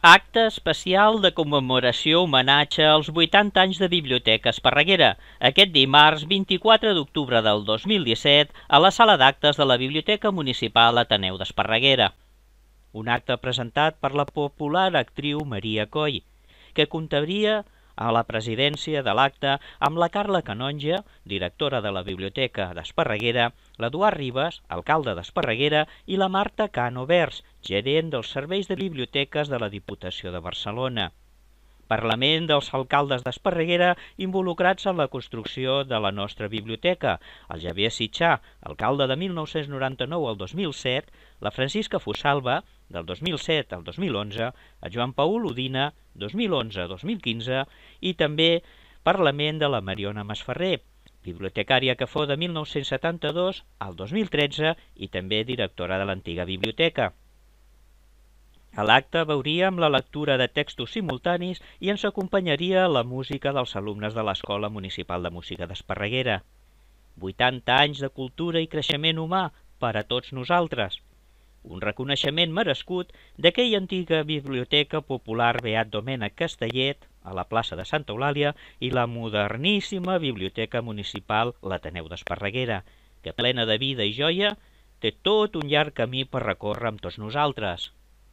Acte especial de commemoració homenatge als 80 anys de Biblioteca Esparreguera, aquest dimarts 24 d'octubre del 2017 a la sala d'actes de la Biblioteca Municipal Ateneu d'Esparreguera. Un acte presentat per la popular actriu Maria Coll, que comptaria a la presidència de l'acte amb la Carla Canonja, directora de la Biblioteca d'Esparreguera, l'Eduard Ribas, alcalde d'Esparreguera, i la Marta Cano Vers, gerent dels serveis de biblioteques de la Diputació de Barcelona. Parlament dels alcaldes d'Esparreguera involucrats en la construcció de la nostra biblioteca, el Javier Sitxà, alcalde de 1999 al 2007, la Francisca Fusalva, del 2007 al 2011, el Joan Paul Udina, 2011-2015, i també Parlament de la Mariona Masferrer, bibliotecària que fou de 1972 al 2013 i també directora de l'antiga biblioteca. A l'acte veuríem la lectura de textos simultanis i ens acompanyaria la música dels alumnes de l'Escola Municipal de Música d'Esparreguera. 80 anys de cultura i creixement humà per a tots nosaltres. Un reconeixement merescut d'aquella antiga biblioteca popular Beat Domènec Castellet, a la plaça de Santa Eulàlia, i la moderníssima Biblioteca Municipal l'Ateneu d'Esparreguera, que plena de vida i joia té tot un llarg camí per recórrer amb tots nosaltres.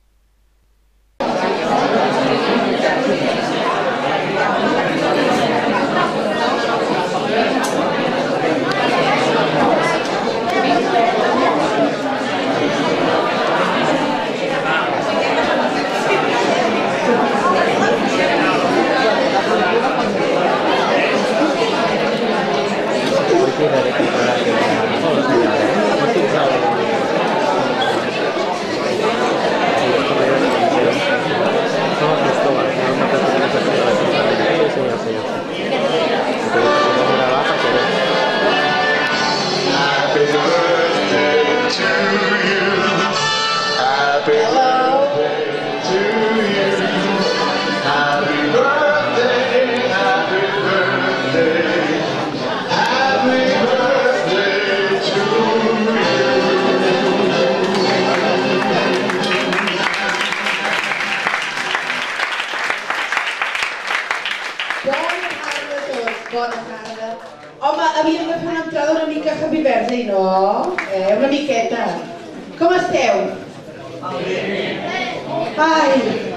Una miqueta. Com esteu? Ai,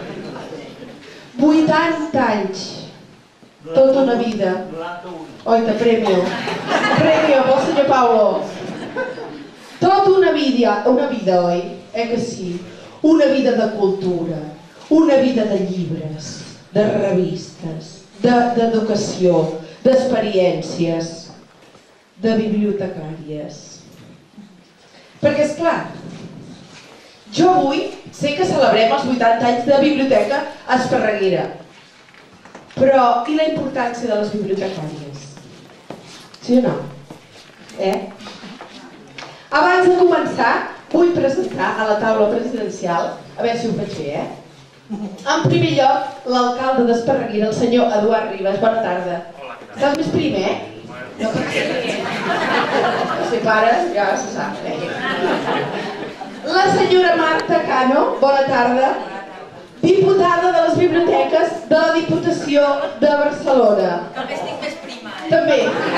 80 anys. Tota una vida. Oita, premio. Premio pel senyor Paulo. Tota una vida, oi? Que sí? Una vida de cultura, una vida de llibres, de revistes, d'educació, d'experiències, de bibliotecàries. Perquè, esclar, jo avui sé que celebrem els 80 anys de Biblioteca Esparreguera, però i la importància de les bibliotecàries? Sí o no? Abans de començar, vull presentar a la taula presidencial, a veure si ho faig bé, En primer lloc, l'alcalde d'Esparreguera, el senyor Eduard Ribas. Bona tarda. Estàs més prim, No perquè... Si pares, ja se sap, La senyora Marta Cano, bona tarda. Diputada de les biblioteques de la Diputació de Barcelona. També estic més prima, També.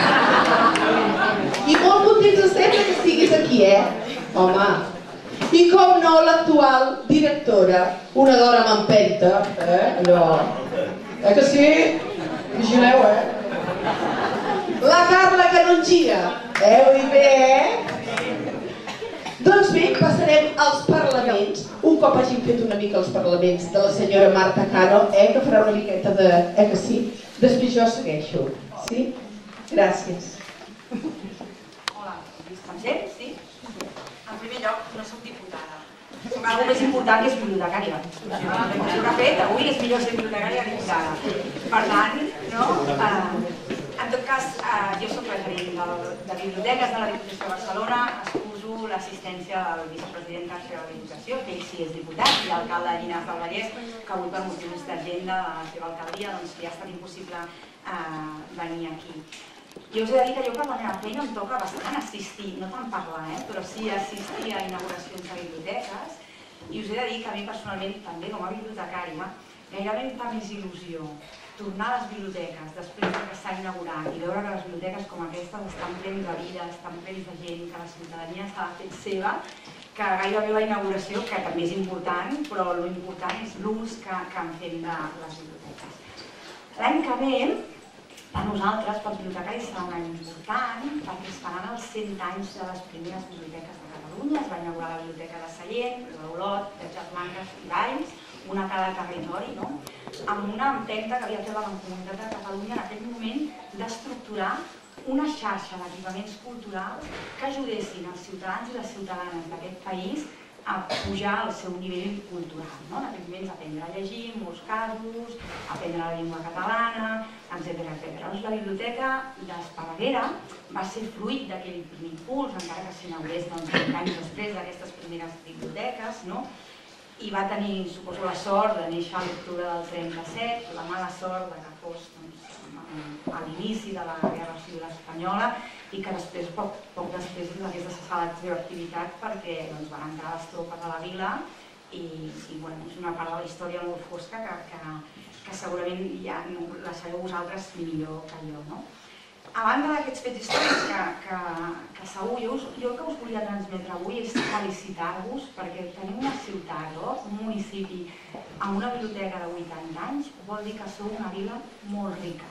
I molt contents estem que estiguis aquí, Home. I com no, l'actual directora, una dona amb empenta, allò... Que sí? Vigileu, La Carla Canongia, ho dic bé, Doncs bé, passarem als parlaments, un cop hàgim fet una mica els parlaments de la senyora Marta Cano, que farà una miqueta de... que sí? Després jo segueixo, sí? Gràcies. Hola, estan sent? Sí? En primer lloc, no soc diputada. Soc alguna més important que és bibliotecària. Com s'ho ha fet, avui és millor ser bibliotecària que diputada. Per tant, no? En tot cas, jo soc referent de biblioteques de la Diputació de Barcelona, excuso l'assistència del vicepresident tercer de la Diputació, que ell sí és diputat, i l'alcalde de Llinars del Vallès, que avui per motius d'agenda de la seva alcaldia li ha estat impossible venir aquí. Jo us he de dir que jo per la meva feina em toca bastant assistir, no tant parlar, però sí assistir a inauguracions de biblioteques, I us he de dir que a mi personalment, també com a bibliotecària, gairebé em fa més il·lusió tornar a les biblioteques després que s'ha inaugurat i veure que les biblioteques com aquestes estan plens de vida, estan plens de gent, que la ciutadania s'ha fet seva, que gairebé la inauguració, que també és important, però l'important és l'ús que en fem de les biblioteques. L'any que ve, per nosaltres, pels bibliotecaris, serà un any important perquè es faran els 100 anys de les primeres biblioteques de Catalunya. Es va inaugurar la Biblioteca de Sallent, la d'Olot, de Germanques i Valls, una a cada territori, amb una empenta que havia fet la Mancomunitat de Catalunya en aquell moment d'estructurar una xarxa d'equipaments culturals que ajudessin els ciutadans i les ciutadanes d'aquest país a pujar al seu nivell cultural. En aquell moment aprendre a llegir, en molts casos, aprendre la llengua catalana, etc. La biblioteca d'Esparreguera va ser fruit d'aquell primer impuls, encara que s'inaugurés 30 anys després d'aquestes primeres biblioteques, i va tenir, suposo, la sort de néixer a l'octubre del 37, la mala sort que fos a l'inici de la Guerra Civil Espanyola i que després, poc després, hagués de cessar la seva activitat perquè van entrar les tropes a la vila i és una part de la història molt fosca que segurament ja la sabeu vosaltres millor que jo. A banda d'aquests fets històrics que segur, jo el que us volia transmetre avui és felicitar-vos perquè tenir una ciutat, un municipi amb una biblioteca de 80 anys vol dir que sou una vila molt rica.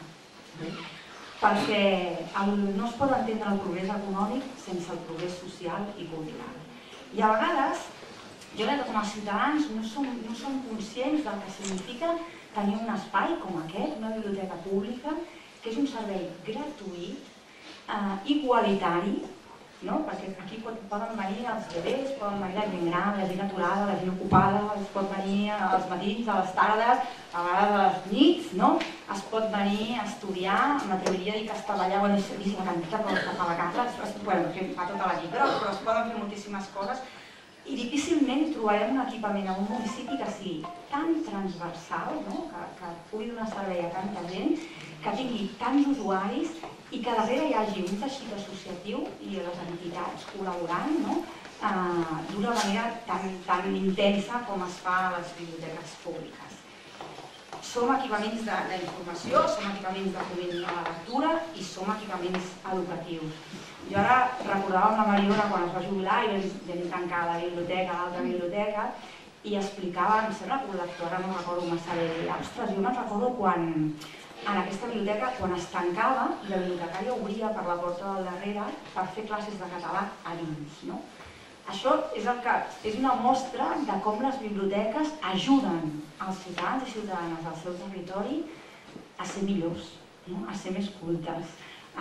Perquè no es pot entendre el progrés econòmic sense el progrés social i cultural. I a vegades, jo crec que com a ciutadans no som conscients del que significa tenir un espai com aquest, una biblioteca pública, que és un servei gratuït, igualitari, perquè aquí poden venir els bebès, poden venir la gent gran, la gent aturada, la gent ocupada, es pot venir als matins, a les tardes, a vegades a les nits, es pot venir a estudiar, m'atreviria a dir que està allà, és la quantitat que fa la casa, que fa tota la llibre, però es poden fer moltíssimes coses i difícilment trobarem un equipament en un municipi que sigui tan transversal, que pugui donar servei a tanta gent, que tingui tants usuaris i que darrere hi hagi un teixit associatiu i les entitats col·laborant d'una manera tan intensa com es fa a les biblioteques públiques. Som equipaments d'informació, som equipaments de foment de la lectura i som equipaments educatius. Jo ara recordava amb la Mariona quan es va jubilar i vam tancar la biblioteca, l'altra biblioteca, i explicava, em sembla que un lector, ara no recordo massa bé, deia, ostres, jo me'n recordo quan en aquesta biblioteca, quan es tancava, la bibliotecària obria per la porta del darrere per fer classes de català a dins. Això és una mostra de com les biblioteques ajuden els ciutadans i ciutadanes del seu territori a ser millors, a ser més cultes,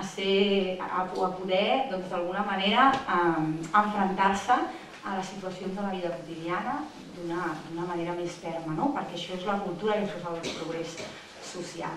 a poder, d'alguna manera, enfrontar-se a les situacions de la vida quotidiana d'una manera més ferma, perquè això és la cultura i això és el progrés social.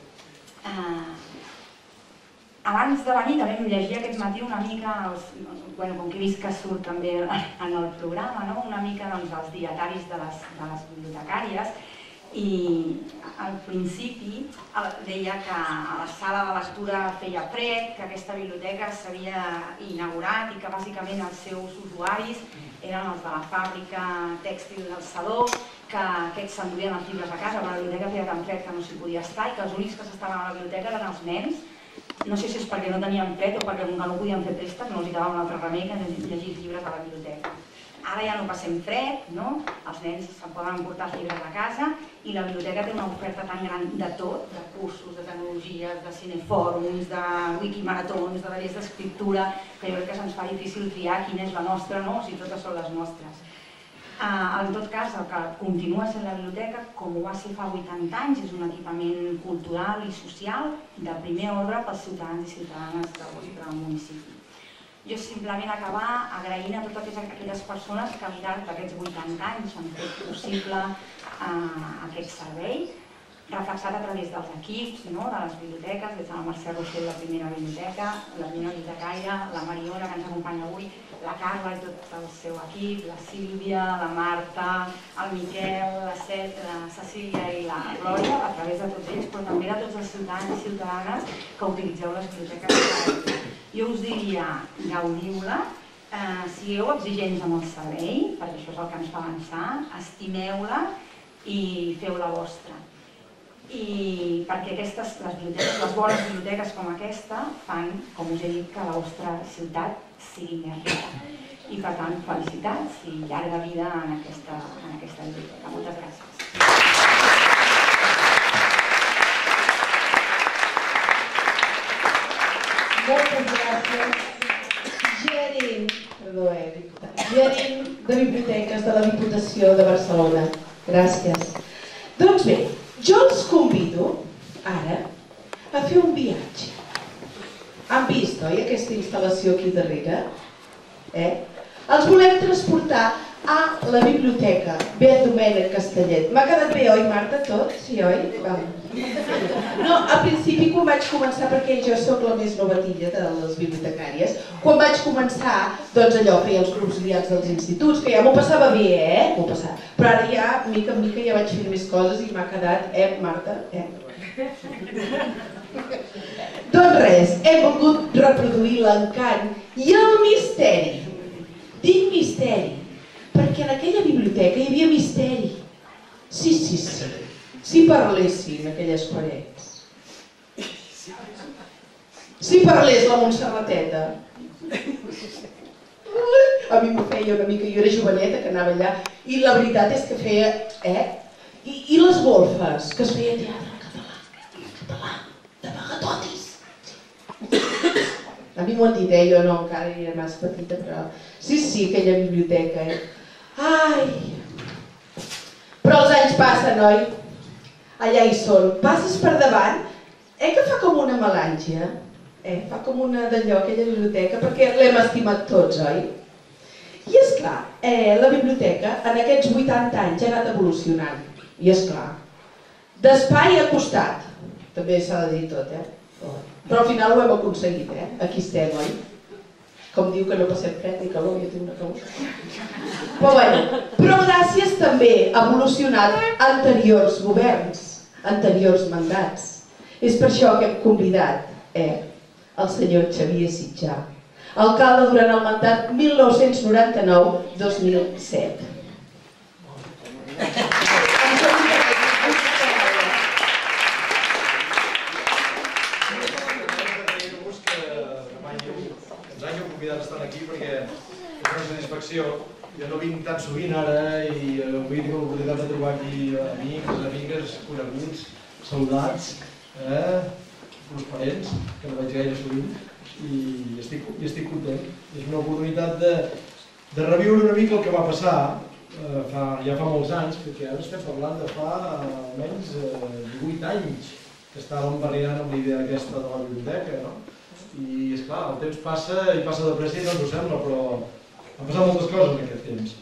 Abans de venir també em llegia aquest matí una mica, com que he vist que surt també en el programa, una mica els dietaris de les bibliotecàries, i al principi deia que a la sala de lectura feia fred, que aquesta biblioteca s'havia inaugurat i que bàsicament els seus usuaris eren els de la fàbrica tèxtil del Saló, que aquests s'enduien els llibres a casa, però la biblioteca feia tan fred que no s'hi podia estar i que els únics que s'estaven a la biblioteca eren els nens. No sé si és perquè no tenien fred o perquè no podien fer préstec, no els quedava un altre remei que llegir llibres a la biblioteca. Ara ja no passem fred, els nens se'n poden emportar els llibres a casa i la biblioteca té una oferta tan gran de tot, de cursos, de tecnologies, de cinefòrums, de wikimaratons, de tallers d'escriptura, que jo crec que se'ns fa difícil triar quina és la nostra, si totes són les nostres. En tot cas, el que continua sent la biblioteca, com ho va ser fa 80 anys, és un equipament cultural i social de primer ordre pels ciutadans i ciutadanes del municipi. Jo simplement acabar agraint a totes aquelles persones que al llarg d'aquests 80 anys han fet possible aquest servei, reflexat a través dels equips, de les biblioteques, des de la Mercè Rossell, la primera biblioteca, la Mina Bibliotecària, la Mariona, que ens acompanya avui, la Carla i tot el seu equip, la Sílvia, la Marta, el Miquel, la Cecília i la Glòria, a través de tots ells, però també de tots els ciutadans i ciutadanes que utilitzeu les biblioteques. Jo us diria, gaudiu-la, sigueu exigents amb el servei, perquè això és el que ens fa avançar, estimeu-la i feu la vostra. I perquè les bones biblioteques com aquesta fan, com us he dit, que la vostra ciutat sigui més rica. I per tant, felicitats i llarga vida en aquesta biblioteca. Moltes gràcies. Moltes gràcies. Gerent de Biblioteques de la Diputació de Barcelona. Gràcies. Doncs bé, jo els convido ara a fer un viatge. Han vist, oi, aquesta instal·lació aquí darrere? Els volem transportar a la biblioteca Beat Domènec Castellet. M'ha quedat bé, oi, Marta, tot? Sí, oi? No, al principi, quan vaig començar, perquè jo sóc la més novatilla de les bibliotecàries, quan vaig començar, doncs allò, feia els grups guiats dels instituts, que ja m'ho passava bé, m'ho passava. Però ara ja, mica en mica, ja vaig fent més coses i m'ha quedat, Marta, Doncs res, hem volgut reproduir l'encant i el misteri. Dic misteri, perquè en aquella biblioteca hi havia misteri. Sí. Si parlessin aquelles parets. Si parlés la Montserrateta. A mi m'ho feia una mica, jo era joveneta que anava allà i la veritat és que feia, I les golfes, que es feia teatre en català, de Bagatotis. A mi m'ho han dit, jo no, encara era massa petita, però... Sí, aquella biblioteca, Ai! Però els anys passen, oi? Allà hi són. Passes per davant, que fa com una melàngia? Fa com una d'allò, aquella biblioteca, perquè l'hem estimat tots, oi? I esclar, la biblioteca en aquests 80 anys ha anat evolucionant. I esclar, d'espai a costat. També s'ha de dir tot, Però al final ho hem aconseguit, Aquí estem, oi? Com diu que no passem fred ni calor, jo tinc una calor. Però gràcies també a evolucionat anteriors governs, anteriors mandats. És per això que hem convidat el senyor Xavier Sitjà, alcalde durant el mandat 1999-2007. Estan aquí perquè és una satisfacció. Jo no vinc tan sovint ara i avui tinc l'oportunitat de trobar aquí amics, amigues, coneguts, soldats, prosperents, que no veig gaire sovint, i estic content. És una oportunitat de reviure una mica el que va passar ja fa molts anys, perquè ara estem parlant de fa almenys 18 anys que estàvem barrejant amb la idea aquesta de la biblioteca, no? I, esclar, el temps passa i passa de pressa i no ens ho sembla, però han passat moltes coses en aquest temps.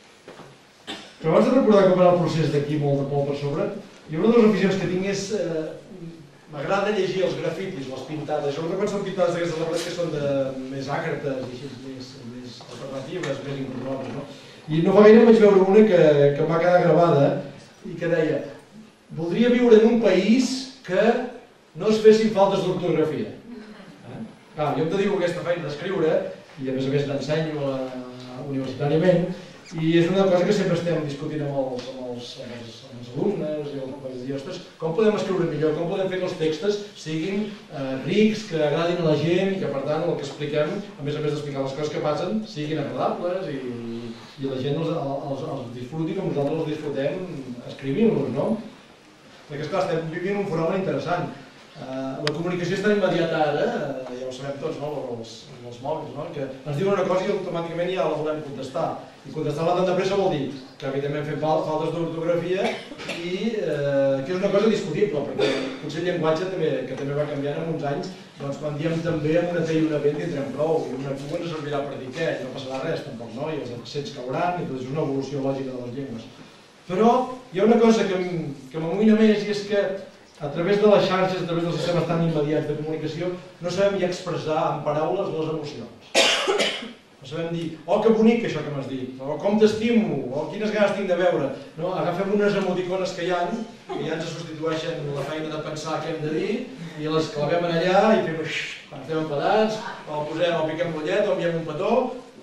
Però abans de recordar com era el procés d'aquí molt per sobre, jo una de les aficions que tinc és... M'agrada llegir els grafitis, les pintades. Jo quan són pintades d'aquestes obres que són més àcrates, més alternatives, més improbables, no? I no fa gaire vaig veure una que m'ha quedat gravada i que deia: voldria viure en un país que no es fessin faltes d'ortografia. Clar, jo em dedico a aquesta feina d'escriure i a més l'ensenyo universitàriament i és una cosa que sempre estem discutint amb els alumnes i els companys de ostres, com podem escriure millor, com podem fer que els textos siguin rics, que agradin a la gent i que per tant el que expliquem, a més d'explicar les coses que passen, siguin agradables i la gent els disfruti com nosaltres els disfrutem escrivint-los, no? Perquè esclar, estem vivint un fenomen interessant. La comunicació és tan immediata ara, ja ho sabem tots, els mòbils, que ens diuen una cosa i automàticament ja la volem contestar. I contestar-la tan de pressa vol dir que evidentment fem faltes d'ortografia i que és una cosa discutible, perquè potser el llenguatge que també va canviant en uns anys, doncs quan diem també amb una T i una B en tindrem prou, i una Q ens servirà per dir què, no passarà res tampoc, no? I els accents cauran, i tot és una evolució lògica de les llengües. Però hi ha una cosa que m'amoïna més i és que a través de les xarxes, a través dels sistemes tan immediats de comunicació, no sabem ja expressar en paraules les emocions. No sabem dir, oh, que bonic això que m'has dit, o com t'estimo, o quines ganes tinc de veure. Agafem unes emoticones que hi ha, que ja ens substitueixen la feina de pensar què hem de dir, i les clavem allà i fem enfadats, o piquem l'ullet, o enviem un petó,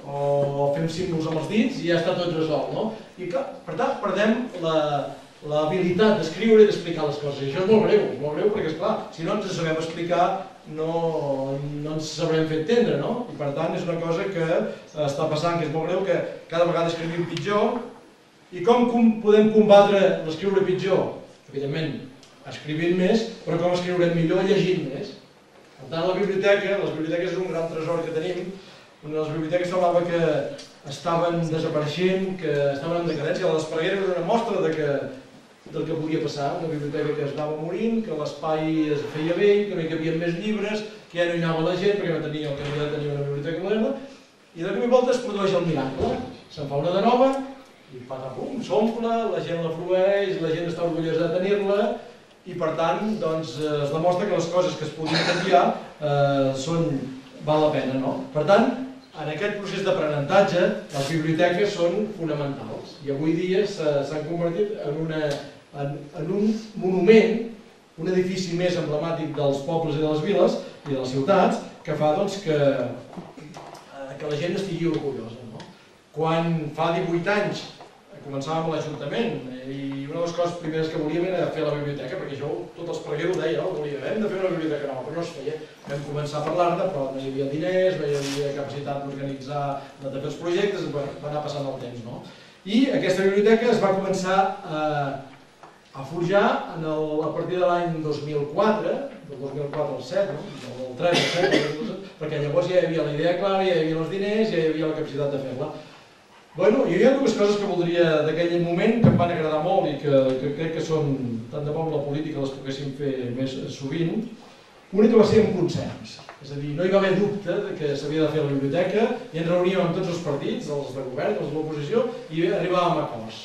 o fem símbols amb els dits i ja està tot resolt, no? I clar, per tant, perdem l'habilitat d'escriure i d'explicar les coses. I això és molt greu perquè, esclar, si no ens sabem explicar no ens sabrem fer entendre, no? I per tant és una cosa que està passant, que és molt greu, que cada vegada escrivim pitjor. I com podem combatre l'escriure pitjor? Evidentment, escrivint més, però com escriurem millor llegint més. Per tant, les biblioteques és un gran tresor que tenim. Una de les biblioteques semblava que estaven desapareixent, que estaven en decadència. La d'Esparreguera era una mostra del que podia passar. Una biblioteca que es anava morint, que l'espai es feia vell, que no hi cabien més llibres, que ja no hi anava la gent perquè no tenia el que havia de tenir una biblioteca moderna. I de cop i volta es produeix el miracle. Se'n fa una de nova i pum, s'omple, la gent la frueix, la gent està orgullosa de tenir-la i per tant es demostra que les coses que es podien canviar val la pena, no? Per tant, en aquest procés d'aprenentatge, les biblioteques són fonamentals i avui dia s'han convertit en un monument, un edifici més emblemàtic dels pobles i de les viles i de les ciutats que fa que la gent estigui orgullosa. Quan fa 18 anys començàvem a l'Ajuntament i una de les coses primeres que volíem era fer la biblioteca, perquè jo tot Esparreguera ho deia, hem de fer una biblioteca nova, però no es feia. Vam començar a parlar-ne, però no hi havia diners, no hi havia capacitat d'organitzar, de fer els projectes, va anar passant el temps. I aquesta biblioteca es va començar a forjar a partir de l'any 2004, del 2004 al 7, del 3 al 7, perquè llavors ja hi havia la idea clara, ja hi havia els diners, ja hi havia la capacitat de fer-la. Bueno, hi havia dues coses que voldria d'aquell moment que em van agradar molt i que crec que són, tant de bo amb la política les poguéssim fer més sovint. Una que va ser un consens, és a dir, no hi va haver dubte que s'havia de fer la biblioteca i ens reuníem amb tots els partits, els de govern, els de l'oposició, i arribàvem a acords.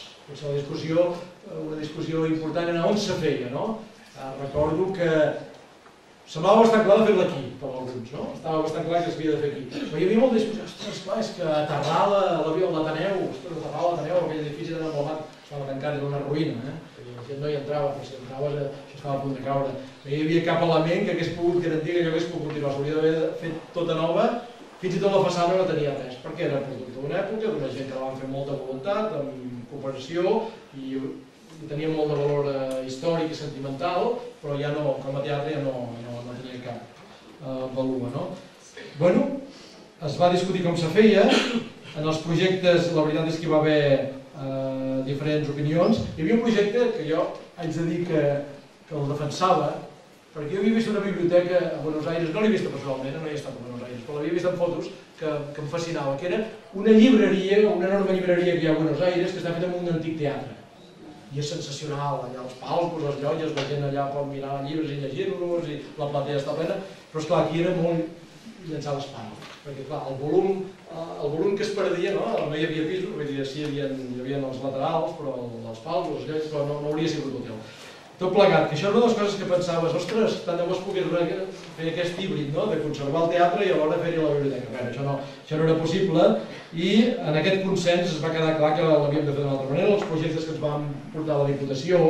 Una discussió important era on se feia, no? Recordo que semblava bastant clar de fer-la aquí, per alguns, no? Estava bastant clar que s'havia de fer aquí. Però hi havia molta discussió, ostres, clar, és que aterrar l'Ateneu, aquell edifici era emblemàtic, estava tancat, era una ruïna, la gent no hi entrava, però si entraves això estava a punt de caure. No hi havia cap element que hagués pogut garantir que allò hagués pogut continuar, s'hauria d'haver fet tota nova, fins i tot la façana no tenia res, perquè era producte d'una època, d'una gent que la van fer molta voluntat, amb cooperació, i tenia molt de valor històric i sentimental, però ja no, com a teatre ja no tenia cap valor. Bueno, es va discutir com se feia, en els projectes la veritat és que hi va haver diferents opinions. Hi havia un projecte que jo haig de dir que el defensava, perquè jo havia vist una biblioteca a Buenos Aires, no l'he vista personalment, no he estat a Buenos Aires, però l'havia vist en fotos que em fascinava, que era una llibreria, una enorme llibreria que hi ha a Buenos Aires que està feta en un antic teatre. I és sensacional, allà els palcos, les llotges, la gent allà pot mirar llibres i llegir-los i la platea està plena, però esclar, aquí era molt llençar l'espai, perquè clar, el volum que es perdia, no hi havia pisos, vull dir, sí hi havia els laterals, però els palcos, les llotges, però no hauria sigut hotel. Tot plegat, que això és una de les coses que pensaves, ostres, tant de bo es pogués fer aquest híbrid, de conservar el teatre i alhora fer-hi la biblioteca. Bé, això no era possible i en aquest consens es va quedar clar que l'havíem de fer d'una altra manera. Els projectes que ens van portar a la Diputació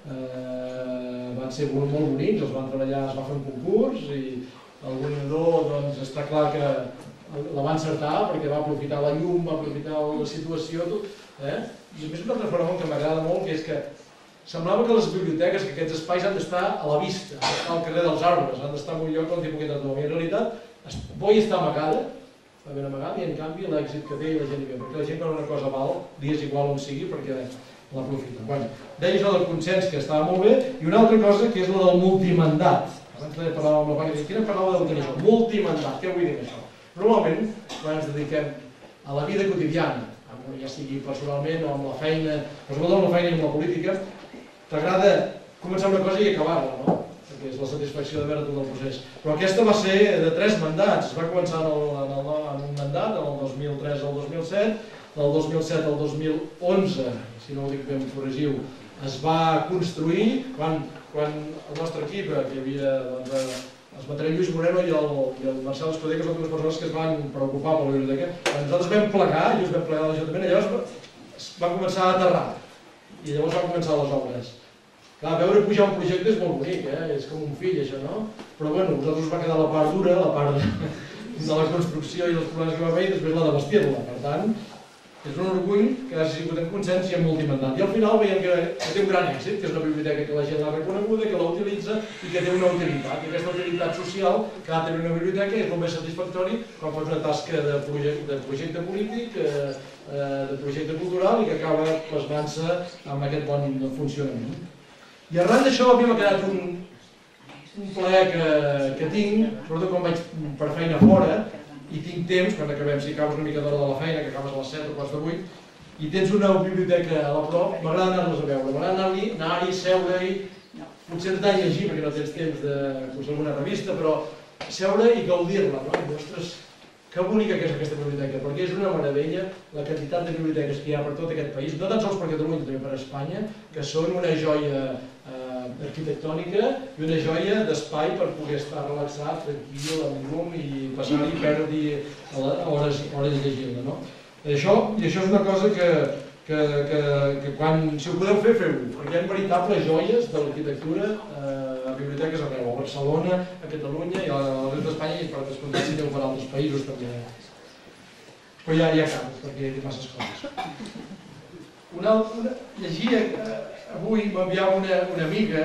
van ser molt bonics, els van treballar, es va fer un concurs i el guanyador està clar que la va encertar perquè va aprofitar la llum, va aprofitar la situació, tot. I a més un altre fenomen que m'agrada molt, que és que semblava que les biblioteques, que aquests espais han d'estar a la vista, han d'estar al carrer dels arbres, han d'estar en un lloc on hi pugui entrar. I en realitat, bo hi està amagada, està ben amagada, i en canvi l'èxit que té la gent hi ve, perquè la gent quan una cosa val, li és igual on sigui perquè l'aprofita. Deia això del consens, que estava molt bé, i una altra cosa que és la del multimandat. Abans parlàvem amb la Paca, quina paraula deu tenir això? Multimandat, què vull dir això? Normalment, quan ens dediquem a la vida quotidiana, ja sigui personalment o amb la feina, però sobretot amb la feina i amb la política, t'agrada començar una cosa i acabar-la, no? Perquè és la satisfacció de veure tot el procés. Però aquesta va ser de 3 mandats. Es va començar en un mandat, del 2003 al 2007, del 2007 al 2011, si no ho dic ben corregiu, es va construir quan el nostre equip, que hi havia el matèria Lluís Moreno i el Marcel Escudé, que són dues persones que es van preocupar per la biblioteca, nosaltres vam plegar, i us vam plegar a l'Ajuntament, i llavors es va començar a aterrar, i llavors van començar les obres. Clar, veure pujar un projecte és molt bonic, és com un fill això, no? Però bueno, a vosaltres us va quedar la part dura, la part de la construcció i els problemes que va haver i després la de vestir-la. Per tant, és un orgull que ha sigut en consens i en multimandat. I al final veiem que té un gran èxit, que és una biblioteca que la gent l'ha reconeguda, que la utilitza i que té una utilitat. I aquesta utilitat social que ha de tenir una biblioteca és molt més satisfactori quan fas una tasca de projecte polític, de projecte cultural i que acaba plasmant-se amb aquest bon funcionament. I arran d'això a mi m'ha quedat un plaer que tinc, sobretot quan vaig per feina fora, i tinc temps, quan acabem, si acabes una mica d'hora de la feina, que acabes a les 7 o quarts de 8, i tens una biblioteca a la prop, m'agrada anar-les a veure, m'agrada anar-hi, seure-hi, potser tant llegir perquè no tens temps de posar alguna revista, però seure i gaudir-la, no? Ostres, que bonica que és aquesta biblioteca, perquè és una meravella la quantitat de biblioteques que hi ha per tot aquest país, no tan sols per Catalunya, també per Espanya, que són una joia arquitectònica i una joia d'espai per poder estar relaxat, tranquil, amb llum i passar-hi i perdre-hi hores llegint-la. I això és una cosa que quan, si ho podeu fer, feu-ho, perquè hi ha veritables joies de l'arquitectura a biblioteques arreu, a Barcelona, a Catalunya i a la resta d'Espanya i per descomptat si aneu per altres països també. Però ja acabo, perquè hi ha masses coses. Llegia, avui m'enviava una amiga,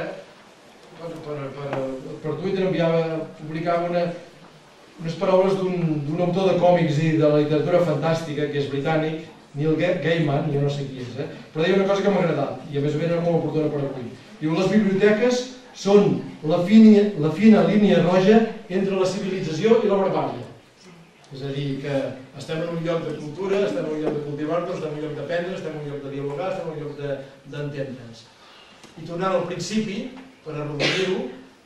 per Twitter publicava unes paraules d'un autor de còmics i de la literatura fantàstica, que és britànic, Neil Gaiman, jo no sé qui és, però deia una cosa que m'ha agradat, i a més era molt oportuna per avui. Diu, les biblioteques són la fina línia roja entre la civilització i la barbària. És a dir, que estem en un lloc de cultura, estem en un lloc de cultivar-nos, estem en un lloc d'aprendre, estem en un lloc de dialogar, estem en un lloc d'entendre'ns. I tornant al principi, per arrodonir-ho,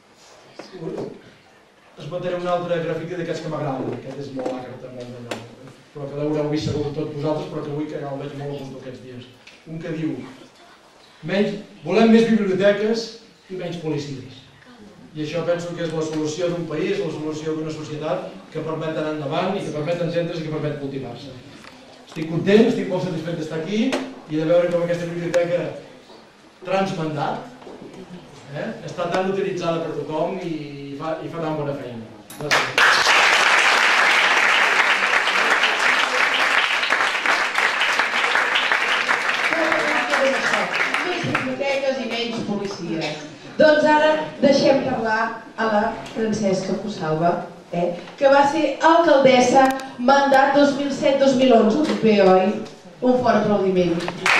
es mataré un altre gràfic d'aquests que m'agrada, aquest és molt àcar també, però que l'haureu vist segur tots vosaltres, però que avui que el veig molt a punt aquests dies. Un que diu, volem més biblioteques i menys policies. I això penso que és la solució d'un país, la solució d'una societat que permet anar endavant i que permet entendre's i que permet cultivar-se. Estic content, estic molt satisfet d'estar aquí i de veure com aquesta biblioteca transmandat està tan utilitzada per tothom i fa tan bona feina. Gràcies. Més biblioteques i menys policies. Doncs ara deixem parlar a la Francesca Fosalva, que va ser alcaldessa mandat 2007-2011, proper, oi? Un fort aplaudiment.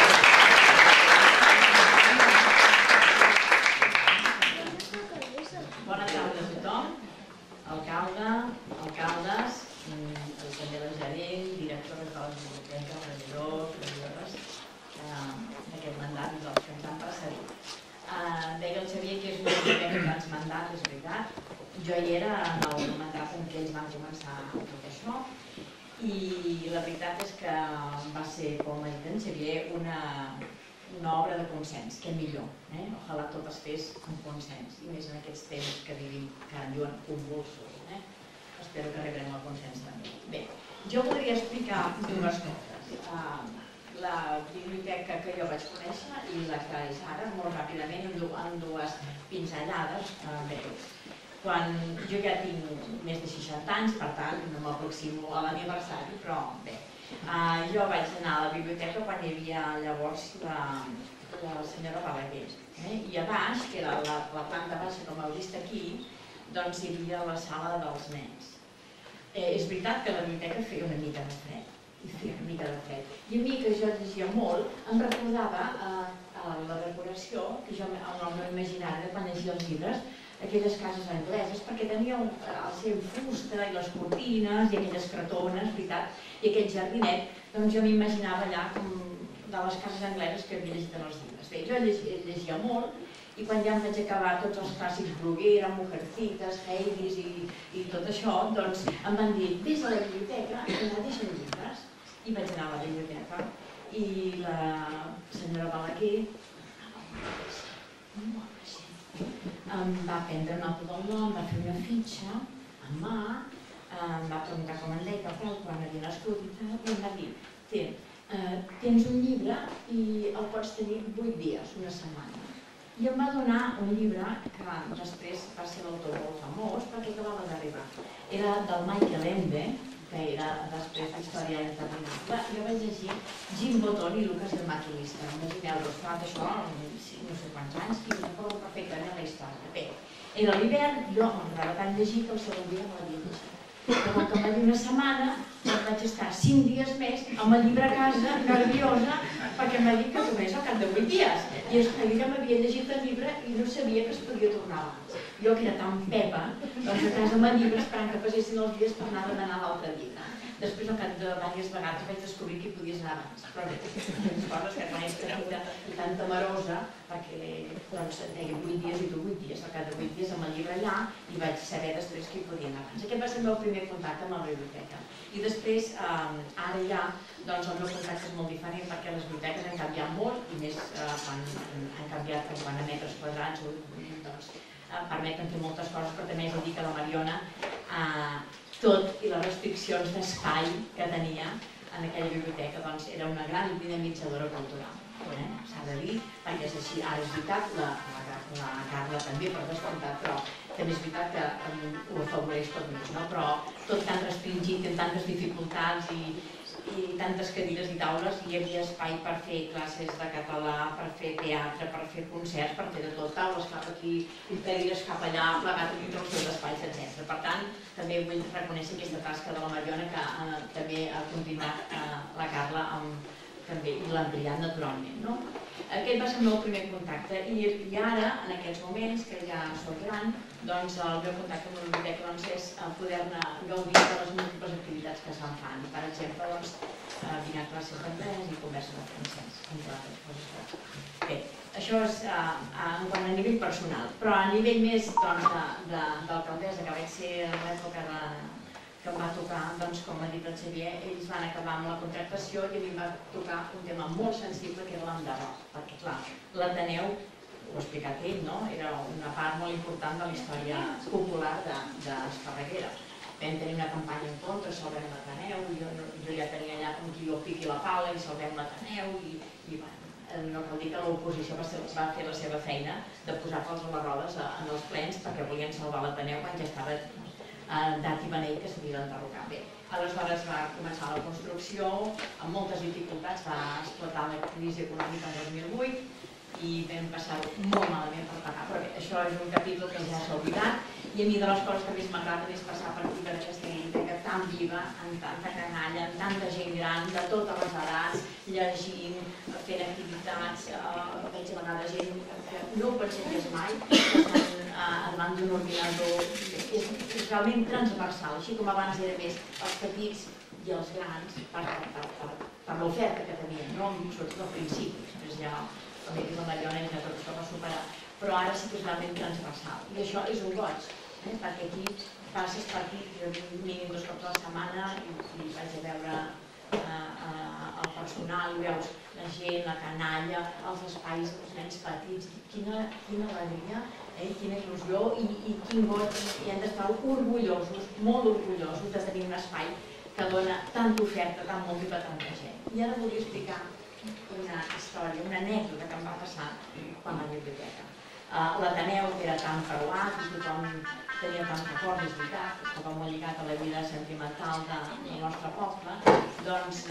Bona tarda a tothom, alcalde, alcaldes, també la gerent, directores de la biblioteca, regidors, regidores d'aquest mandat i dels que ens han precedit. Deia el Xavier que és una biblioteca transmandat, és veritat. Jo hi era en el mandat en què ells van començar tot això i la veritat és que va ser, com ha dit en Xavier, una obra de consens, que millor. Ojalà tot es fes en consens, i més en aquests temps que vivim, que en diuen convulsos. Espero que rebrem el consens també. Bé, jo voldria explicar dues coses. La biblioteca que jo vaig conèixer i la que és ara, molt ràpidament, en dues pinzellades breus. Quan jo ja tinc més de 60 anys, per tant, no m'aproximo a l'aniversari, però bé. Jo vaig anar a la biblioteca quan hi havia llavors la senyora Balaguer. I a baix, que era la planta baixa, com heu vist aquí, doncs hi havia la sala dels nens. És veritat que la biblioteca feia una mica de fred. I a mi, que jo llegia molt, em recordava la decoració que jo al meu imaginari de quan llegia els llibres, aquelles cases angleses, perquè tenia el seu fusta i les cortines i aquelles cretones, veritat, i aquell jardinet, doncs jo m'imaginava allà de les cases angleses que havia llegit en els llibres. Bé, jo llegia molt i quan ja em vaig acabar tots els clàssics Bruguera, Mujercitas, Heidis i tot això, doncs em van dir, vés a la biblioteca i allà deixen llibres. I vaig anar a la biblioteca i la senyora Balaguer em va prendre nota del nom, va fer una fitxa a mà, em va preguntar com em deia, quan havia nascut i tal, i em va dir, tens un llibre i el pots tenir 8 dies, una setmana. I em va donar un llibre que després va ser l'autor molt famós perquè acabava d'arribar. Era del Michael Ende, que era després d'Història Interminable. Jo vaig llegir Jim Bouton i Lucas el Maquinista. Imagineu-vos, fa d'això no sé quants anys, i recordo perfectament la història. Bé, era l'hivern, jo m'agradava tant llegir que el segon dia no l'havia llegit. Però com que em va dir una setmana, vaig estar 5 dies més amb el llibre a casa, nerviosa, perquè em va dir que tornés al cap de 8 dies. I és que jo m'havia llegit el llibre i no sabia que es podia tornar abans. Jo, que era tan pepa, doncs a casa amb el llibre esperant que passessin els dies per anar a demanar l'altre dia. Després, al cap de diverses vegades, vaig descobrir que hi podies anar abans. Però bé, coses que quan ets tan temerosa, perquè et deia 8 dies i tu 8 dies, al cap de 8 dies amb el llibre allà, i vaig saber després que hi podia anar abans. Aquest va ser el meu primer contacte amb la biblioteca. I després, ara ja, doncs el meu contacte és molt diferent perquè les biblioteques han canviat molt, i més quan han canviat quan a metres quadrats, doncs permeten fer moltes coses, però també és a dir que la Mariona, tot i les restriccions d'espai que tenia en aquella biblioteca, doncs era una gran dinamitzadora cultural. S'ha de dir, perquè és així. Ara és veritat, la Carla també, per descomptat, però també és veritat que ho afavoreix tot més, no? Però tot tan restringit, amb tantes dificultats i tantes cadires i taules, hi havia espai per fer classes de català, per fer teatre, per fer concerts, per fer de tot, taules cap aquí, cadires cap allà, plegat entre els seus espais, etc. Per tant, també vull reconèixer aquesta tasca de la Mariona, que també ha continuat la Carla també, i l'ha ampliat naturalment. Aquest va ser el meu primer contacte, i ara, en aquests moments, que ja soc gran, doncs el meu contacte amb la biblioteca és poder-ne gaudir de les múltiples activitats que se'n fan. Per exemple, dinar classes d'anglès i conversa de francès, entre altres coses. Bé, això és en quant a nivell personal, però a nivell més d'alcaldessa, que vaig ser en l'època que em va tocar, doncs, com ha dit el Xavier, ells van acabar amb la contractació i a mi em va tocar un tema molt sensible, que era l'enderroc, perquè, clar, l'Ateneu, ho ha explicat ell, no? Era una part molt important de la història popular d'Esparreguera. Vam tenir una campanya en contra, salvem l'Ateneu, jo ja tenia allà com qui jo piqui la pala i salvem l'Ateneu, i no cal dir que l'oposició va fer la seva feina de posar pals a les rodes en els plens perquè volien salvar l'Ateneu quan ja estava dat i beneit que s'havia d'enderrocar. Bé, aleshores va començar la construcció, amb moltes dificultats, va esclatar la crisi econòmica el 2008 i vam passar-ho molt malament per pagar, però bé, això és un capítol que ja s'ha oblidat, i a mi de les coses que més m'agrada és passar per aquí, per aquesta biblioteca tan viva, amb tanta canalla, amb tanta gent gran, de totes les edats, llegint, fent activitats, veig a vegades gent que no ho pensaries mai, davant d'un ordinador, és realment transversal, així com abans era més els petits i els grans per l'oferta que tenien, sobretot al principi, després ja també que és la Mariona i ja tot això va superar, però ara sí que és realment transversal, i això és un goig, perquè aquí passes per aquí, jo mínim 2 cops a la setmana i vaig a veure el personal, i veus la gent, la canalla, els espais, els nens petits, quina alegria, quina il·lusió i quin goig, i hem d'estar orgullosos, molt orgullosos de tenir un espai que dona tanta oferta, tan múltiple a tanta gent. I ara volia explicar una història, una anècdota que em va passar quan a la biblioteca. L'Ateneu era tan preuat i tothom tenia tant record, és veritat, estava molt lligat a la vida sentimental del nostre poble, doncs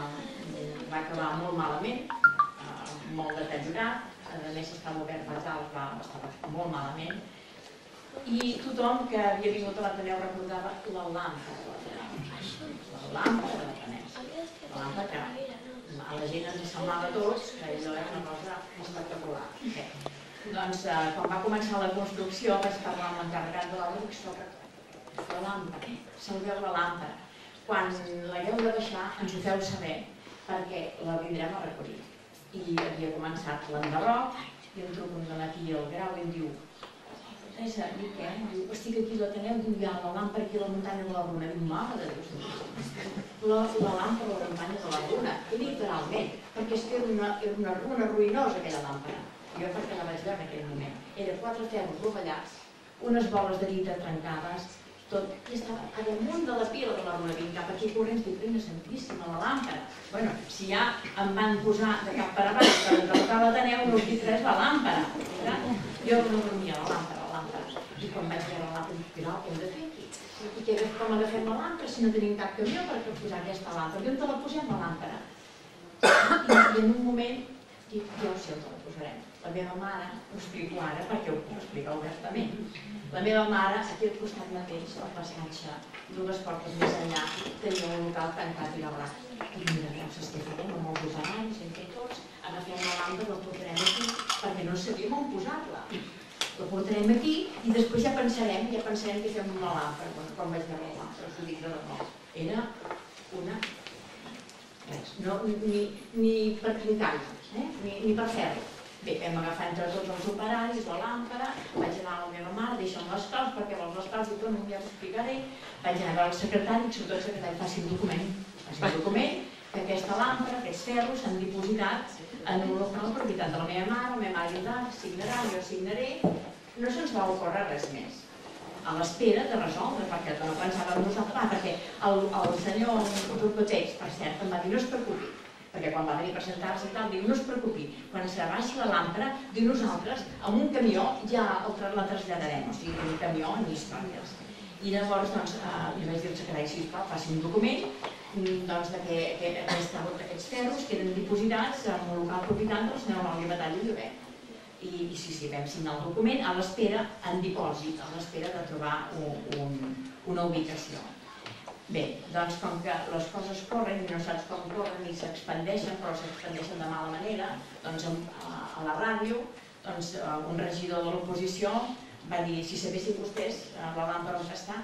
va acabar molt malament, molt deteriorat, a més estava obert per dalt, estava molt malament, i tothom que havia vingut a l'Ateneu recordava la làmpada de l'Ateneu, la làmpada que a la gent ens semblava a tots que allò era una cosa espectacular. Doncs quan va començar la construcció vaig parlar amb l'encarregat de l'obra i dic, la làmpada, salveu la làmpada. Quan l'hagueu de baixar ens ho feu saber perquè la vindrem a recollir. I havia començat l'enderroc i em truco un matí al Grau i em diu, Teresa, i què? Estic aquí a l'Ateneu, diu, hi ha la làmpada aquí a la muntanya de la Bruna. Diu, mare de Déu, la làmpada a la muntanya de la Bruna, literalment, perquè és que era una runa ruïnosa aquella làmpada. Jo perquè la vaig veure en aquell moment. Era 4 ferros rovellats, unes boles de vidre trencades, tot, i estava a damunt de la pila de la Bruna, vinc cap aquí corrents, dic, reina santíssima, la làmpada. Bueno, si ja em van posar de cap per avall per enderrocar l'Ateneu, no us dic res, la làmpada. Jo no dormia la làmpara. I quan vaig veure la làmpara, dic, però què hem de fer aquí? Com agafem la làmpara si no tenim cap camió per posar aquesta làmpara? I on te la posem, la làmpara? I en un moment dic, ja ho sé on te la posarem. La meva mare, ho explico ara perquè ho puc explicar obertament. La meva mare, aquí al costat mateix, al passatge, dues portes més enllà, tenia un local tancat i obrat. I mira, veus, estem fent amb els operaris, entre tots, agafem la làmpara, la portarem aquí, perquè no sabíem on posar-la. La portarem aquí i després ja pensarem què fem amb la làmpara, quan vaig veure la làmpara, us ho dic de debò. Era una... ni per pintar-la, ni per fer-la. Bé, vam agafar entre tots els operaris, la làmpara, vaig anar a la meva mare, deixa'm les claus, perquè vols les claus, i tu no ja t'ho explicaré. Vaig anar a veure el secretari, i sobretot el secretari faci un document, que aquesta làmpara, aquests ferros, s'han dipositat en un local propietat de la meva mare dirà, signarà, jo signaré, no se'ns va ocórrer res més. A l'espera de resoldre, perquè no pensàvem nosaltres, perquè el senyor Turcotex, per cert, em va dir, no es preocupi, perquè quan va venir a presentar-se i tal, diu, no es preocupi, quan se baixi la làmpara, diu, nosaltres, amb un camió, ja la traslladarem, o sigui, un camió ni històries. I llavors, doncs, li vaig dir al secretari, sisplau, faci un document, doncs, que aquests ferros queden dipositats en un local propietat del senyor Eulàlia Batalla i Llobet. I sí, vam signar el document a l'espera, en dipòsit, a l'espera de trobar una ubicació. Bé, doncs com que les coses corren i no saps com corren i s'expandeixen, però s'expandeixen de mala manera, doncs a la ràdio un regidor de l'oposició va dir, si sabessin vostès la làmpara on està,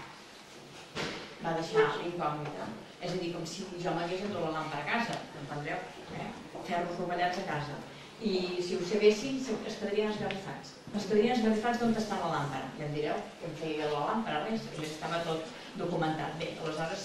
va deixar l'incògnita. És a dir, com si jo m'hagués endut la làmpara a casa, entendreu? Ferros rovellats a casa. I si ho sabessin, es quedarien esgarrifats. Es quedarien esgarrifats d'on està la làmpara. I em direu, què em feia la làmpara? Res, estava tot documentat. Bé, aleshores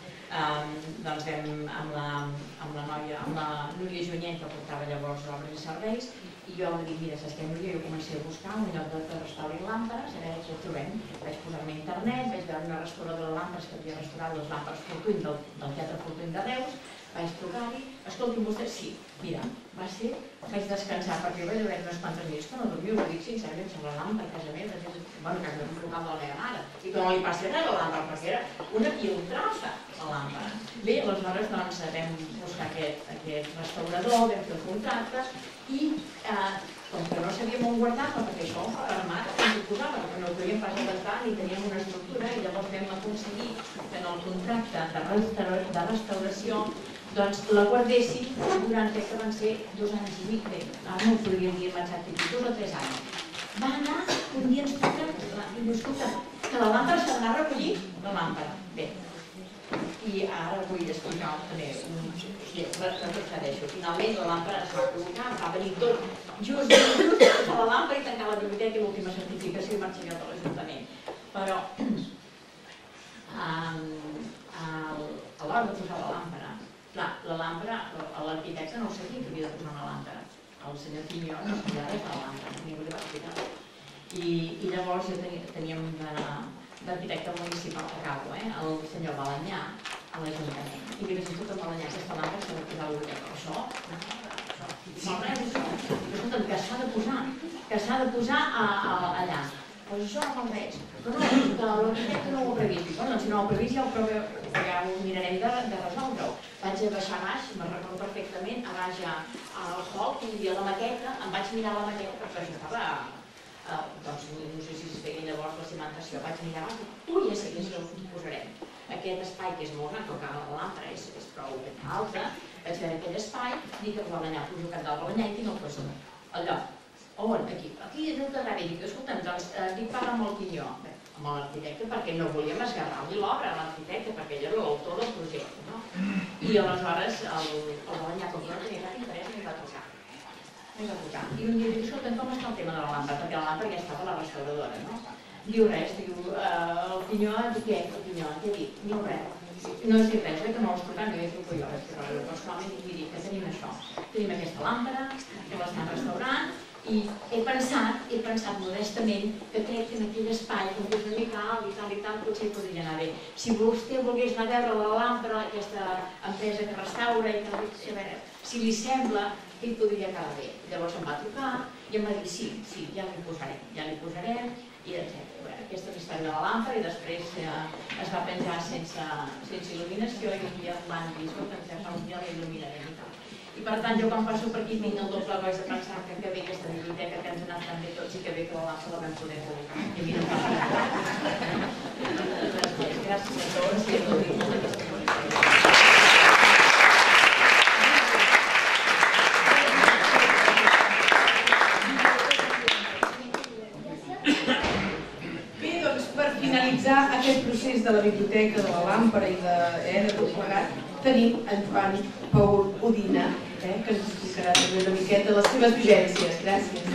vam amb la noia, amb la Núria Junyent, que portava llavors obres i serveis, i jo li dic, mira, saps què, Núria, jo començaré a buscar un lloc de restaurar làmpares, a veure què trobem. Vaig posar-me a internet, vaig veure una restauradora de làmpares que havia restaurat les làmpares Fortuny del Teatre Fortuny de Reus, vaig trucar-hi, escolti'm vostè, sí, mira, va ser, vaig descansar perquè vaig haver unes quantes nits que no dormia, ho dic sincerament, sobre la làmpara a casa meva, bueno, que era un local de la meva mare, i que no li passi res a la làmpara, perquè era una piltrafa, la làmpara. Bé, aleshores, doncs, vam buscar aquest restaurador, vam fer el contracte, i com que no sabíem on guardar-la, perquè això armat ens ho posava, perquè no ho podíem pas aguantar ni teníem una estructura, i llavors vam aconseguir que en el contracte de restauració doncs la guardessin durant crec que van ser 2 anys i mig, bé, ara no ho podríem dir amb exactitud, 2 o 3 anys. Va anar, un dia ens toca, i diu, escolta, que la làmpara s'ha d'anar a recollir, la làmpara. Bé, i ara vull explicar també, retrocedeixo. Finalment la làmpara es va col·locar, va venir tot just a la làmpara i tancar la biblioteca i l'última certificació i marxar de l'Ajuntament. Però a l'hora de posar la làmpara, clar, la làmpara, l'arquitecte no ho sabia que havia de posar una làmpara. El senyor Tinyó no sabia res de la làmpara, ningú li va explicar. I llavors ja teníem d'arquitecte municipal a cabo, el senyor Balanyà, a l'Ajuntament. I li vaig dir, escolta, Balanyà, aquesta làmpara s'ha de posar a la biblioteca. Això? No, res, això. Escolta, que s'ha de posar allà. Doncs això no ho veig. Però no, que l'arquitecte no ho ha previst. Bueno, si no ho ha previst ja ho mirarem de resoldre-ho. Vaig a baixar baix, me'n recordo perfectament, a baix al hall, i a la maqueta, em vaig mirar la maqueta, perquè jo estava, doncs no sé si es feia llavors la cimentació, vaig mirar baix, ui, ja sé on ho posarem. Aquest espai que és molt gran, però que la làmpara és prou alta, vaig veure aquell espai, dic al Balanyà, pujo cap del Balanyà i tinc el poso al lloc. On? Aquí és el terrari. Dic, escolta'm, doncs dic parlar amb el Tinyó, amb l'arquitecte, perquè no volíem esgarrar-li l'obra a l'arquitecte, perquè ell era l'autor del projecte, no? I aleshores el Balanyà, com que no tenia cap interès, m'hi va tocar. I un dia dic, escolta'm, com està el tema de la làmpara? Perquè la làmpara ja estava a la restauradora, no? Diu res, diu, el Tinyó, dic, què? El Tinyó, què dic? Diu res. No és dir res, que no l'has trucat, no hi truco jo, però personalment dic que tenim això. Tenim aquesta làmpara, que l'estan restaurant, i he pensat modestament que crec que en aquell espai, com que és una mica alt i tal, potser podria anar bé. Si vostè volgués anar a veure la làmpara, aquesta empresa que restaura i tal, a veure, si li sembla que hi podria quedar bé. Llavors em va trucar i em va dir sí, ja li posarem, i etc. Aquesta és la història de la làmpara, i després es va penjar sense il·luminació, i un dia em van dir, escolta, un dia la il·luminarem i tal. I per tant, jo quan passo per aquí tinc el doble goig de pensar que bé aquesta biblioteca, que ens ha anat tan bé tots, i que bé que la làmpara la vam poder col·locar. I a mi no em gràcies a tots i a tots. Finalitzar aquest procés de la biblioteca, de la làmpara i de tot plegat, tenim en Joan Paul Udina, que ens explicarà també una miqueta les seves vivències. Gràcies.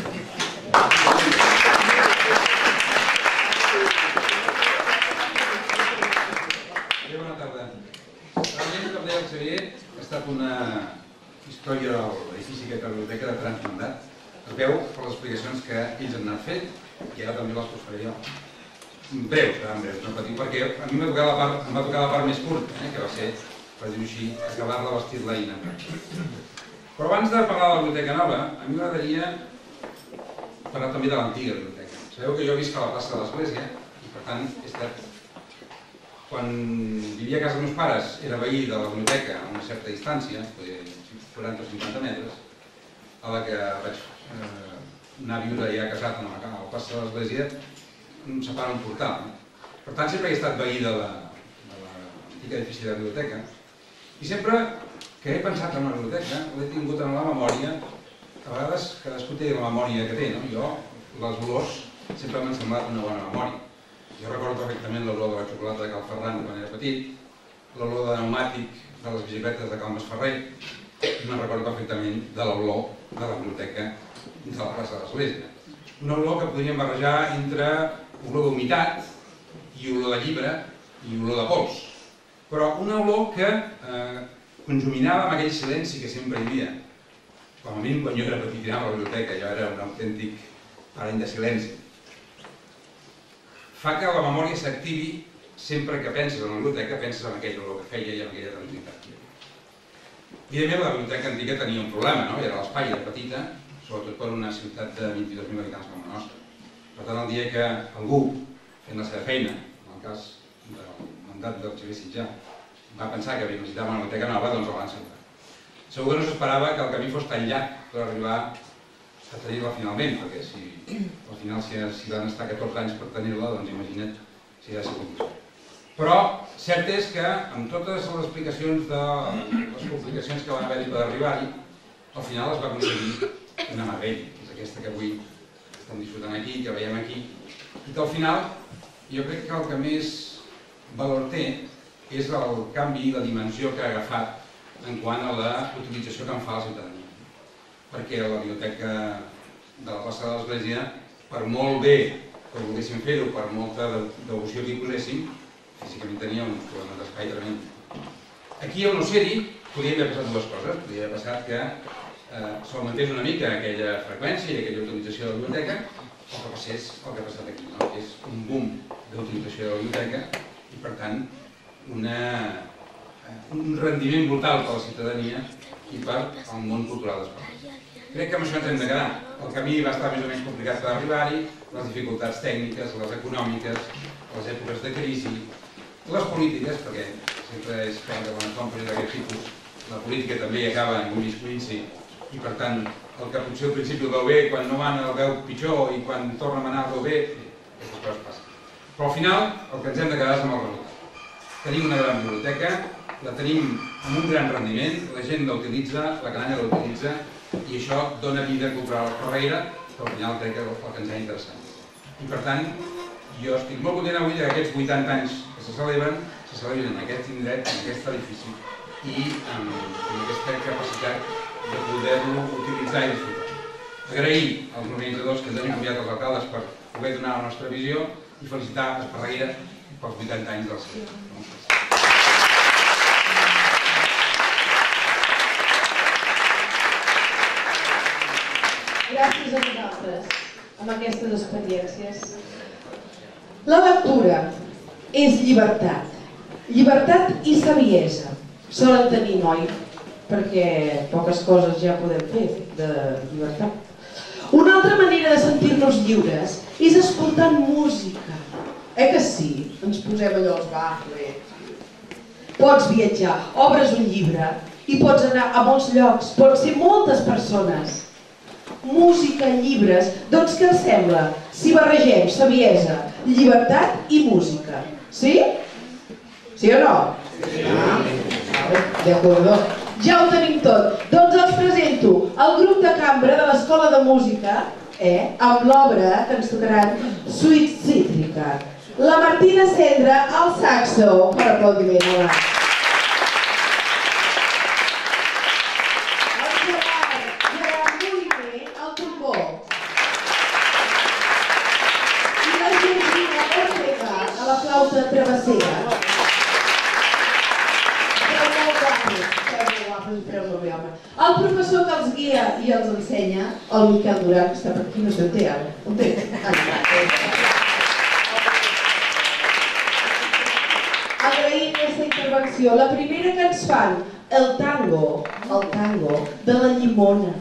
Bona tarda. Realment, com deia el Xavier, ha estat una història de l'edifici de la biblioteca de transmandat. Es veu per les explicacions que ells han anat fet, que ara també les posaré jo. Breus, no patiu, perquè a mi em va tocar la part més curta, que va ser, per dir-ho així, acabar-la vestir-la i anar. Però abans de parlar de la biblioteca nova, a mi m'agradaria parlar també de l'antiga biblioteca. Sabeu que jo visc a la plaça de l'Església i, per tant, he estat... Quan vivia a casa dels meus pares, era veí de la biblioteca a una certa distància, 40 o 50 metres, a la que vaig anar a viure ja casat a la plaça de l'Església, em separa un portal. Per tant, sempre he estat veí de l'antic edifici de la biblioteca i sempre que he pensat en la biblioteca l'he tingut en la memòria. A vegades cadascú té la memòria que té, no? Jo, les olors, sempre m'han semblat una bona memòria. Jo recordo perfectament l'olor de la xocolata de Cal Ferran quan era petit, l'olor de pneumàtic de les bicicletes de Cal Masferrer, i me'n recordo perfectament de l'olor de la biblioteca de la plaça de l'Església. Una olor que podríem barrejar entre olor d'humitat i olor de llibre i olor de pols. Però una olor que conjuminava amb aquell silenci que sempre hi havia. Com a mínim quan jo era petit i anava a la biblioteca, jo era un autèntic parany de silenci. Fa que la memòria s'activi sempre que penses en la biblioteca, penses en aquella olor que feia i en aquella tranquil·litat. Evidentment, la biblioteca antiga tenia un problema, no? Era l'espai, era petita, sobretot per una ciutat de 22.000 habitants com la nostra. Per tant, el dia que algú, fent la seva feina, en el cas del mandat del Xavier Sitjà, va pensar que necessitava una biblioteca nova, doncs el van encertar. Segur que no s'esperava que el camí fos tan llarg per arribar a tenir-la finalment, perquè si al final si van estar 14 anys per tenir-la, doncs imagina't si ha de ser complicat. Però cert és que amb totes les explicacions de les complicacions que van haver-hi per arribar-hi, al final es va aconseguir una meravella, que és aquesta que avui estem disfrutant aquí, que veiem aquí, i que al final jo crec que el que més valor té és el canvi i la dimensió que ha agafat en quant a la utilització que en fa la ciutadania. Perquè la biblioteca de la plaça de l'Església, per molt bé que volguéssim fer-ho, per molta devoció que hi poséssim, físicament tenia un problema d'espai tremend. Aquí al no ser-hi podria haver passat dues coses. Podria haver passat que s'augmentés una mica aquella freqüència i aquella utilització de la biblioteca, o que passés el que ha passat aquí, no? És un boom d'utilització de la biblioteca i, per tant, un rendiment brutal per a la ciutadania i per al món cultural d'Espanya. Crec que amb això ens hem de quedar. El camí va estar més o menys complicat per arribar-hi, les dificultats tècniques, les econòmiques, les èpoques de crisi, les polítiques, perquè sempre és clar que quan es fa un projecte d'aquest tipus, la política també acaba immiscuint-s'hi i, per tant, el que potser al principi el veu bé, quan no mana el veu pitjor i quan torna a manar el veu bé, aquestes coses passen. Però al final el que ens hem de quedar és amb el resultat. Tenim una gran biblioteca, la tenim amb un gran rendiment, la gent l'utilitza, la canalla l'utilitza i això dona vida cultural al darrere, però al final crec que és el que ens ha interessat. I per tant, jo estic molt content avui que aquests 80 anys que se celebren en aquest indret, en aquest edifici i amb aquesta capacitat de poder-lo utilitzar i disfrutar. Agrair als organitzadors que ens han enviat els alcaldes per poder donar la nostra visió i felicitar Esparreguera pels 80 anys del seu. Gràcies a vosaltres amb aquestes experiències. La lectura és llibertat. Llibertat i saviesa solen tenir, noi? perquè poques coses ja podem fer de llibertat. Una altra manera de sentir-nos lliures és escoltant música. Que sí? Ens posem allò als baflets. Pots viatjar, obres un llibre i pots anar a molts llocs, pots ser moltes persones. Música, llibres, doncs què els sembla si barregem saviesa, llibertat i música? Sí? Sí o no? Sí. D'acord. Ja ho tenim tot. Doncs els presento el grup de cambra de l'Escola de Música amb l'obra que ens tocaran Suite Cítrica. La Martina Cendra al saxo, per aplaudiment. El Gerard Moliner al trombó. I la Georgina Ortega a la flauta travessera. El professor que els guia i els ensenya, el Miquel Duran, que està per aquí, no sé on té ara. On té? Agraïm aquesta intervenció. La primera que ens fan, el tango de la llimona.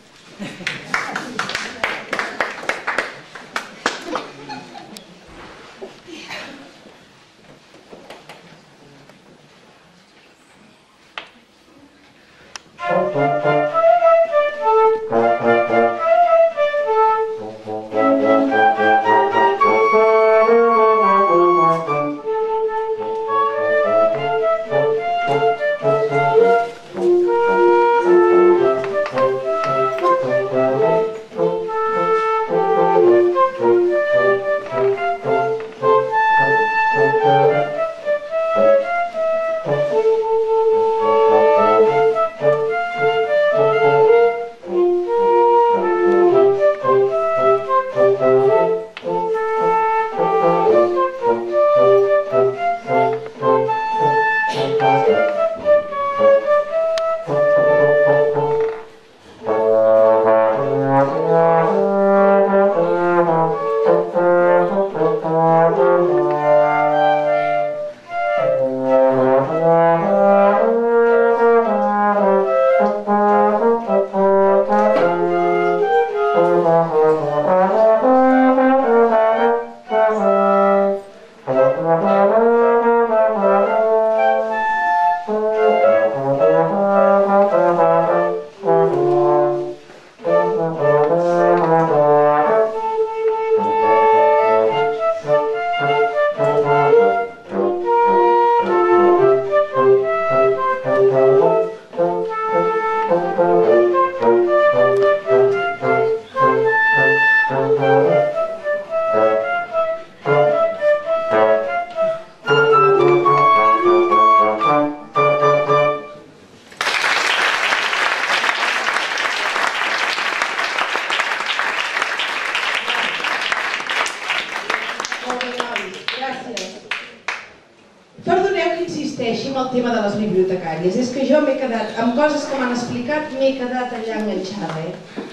És que jo m'he quedat, amb coses que m'han explicat, m'he quedat allà enganxada.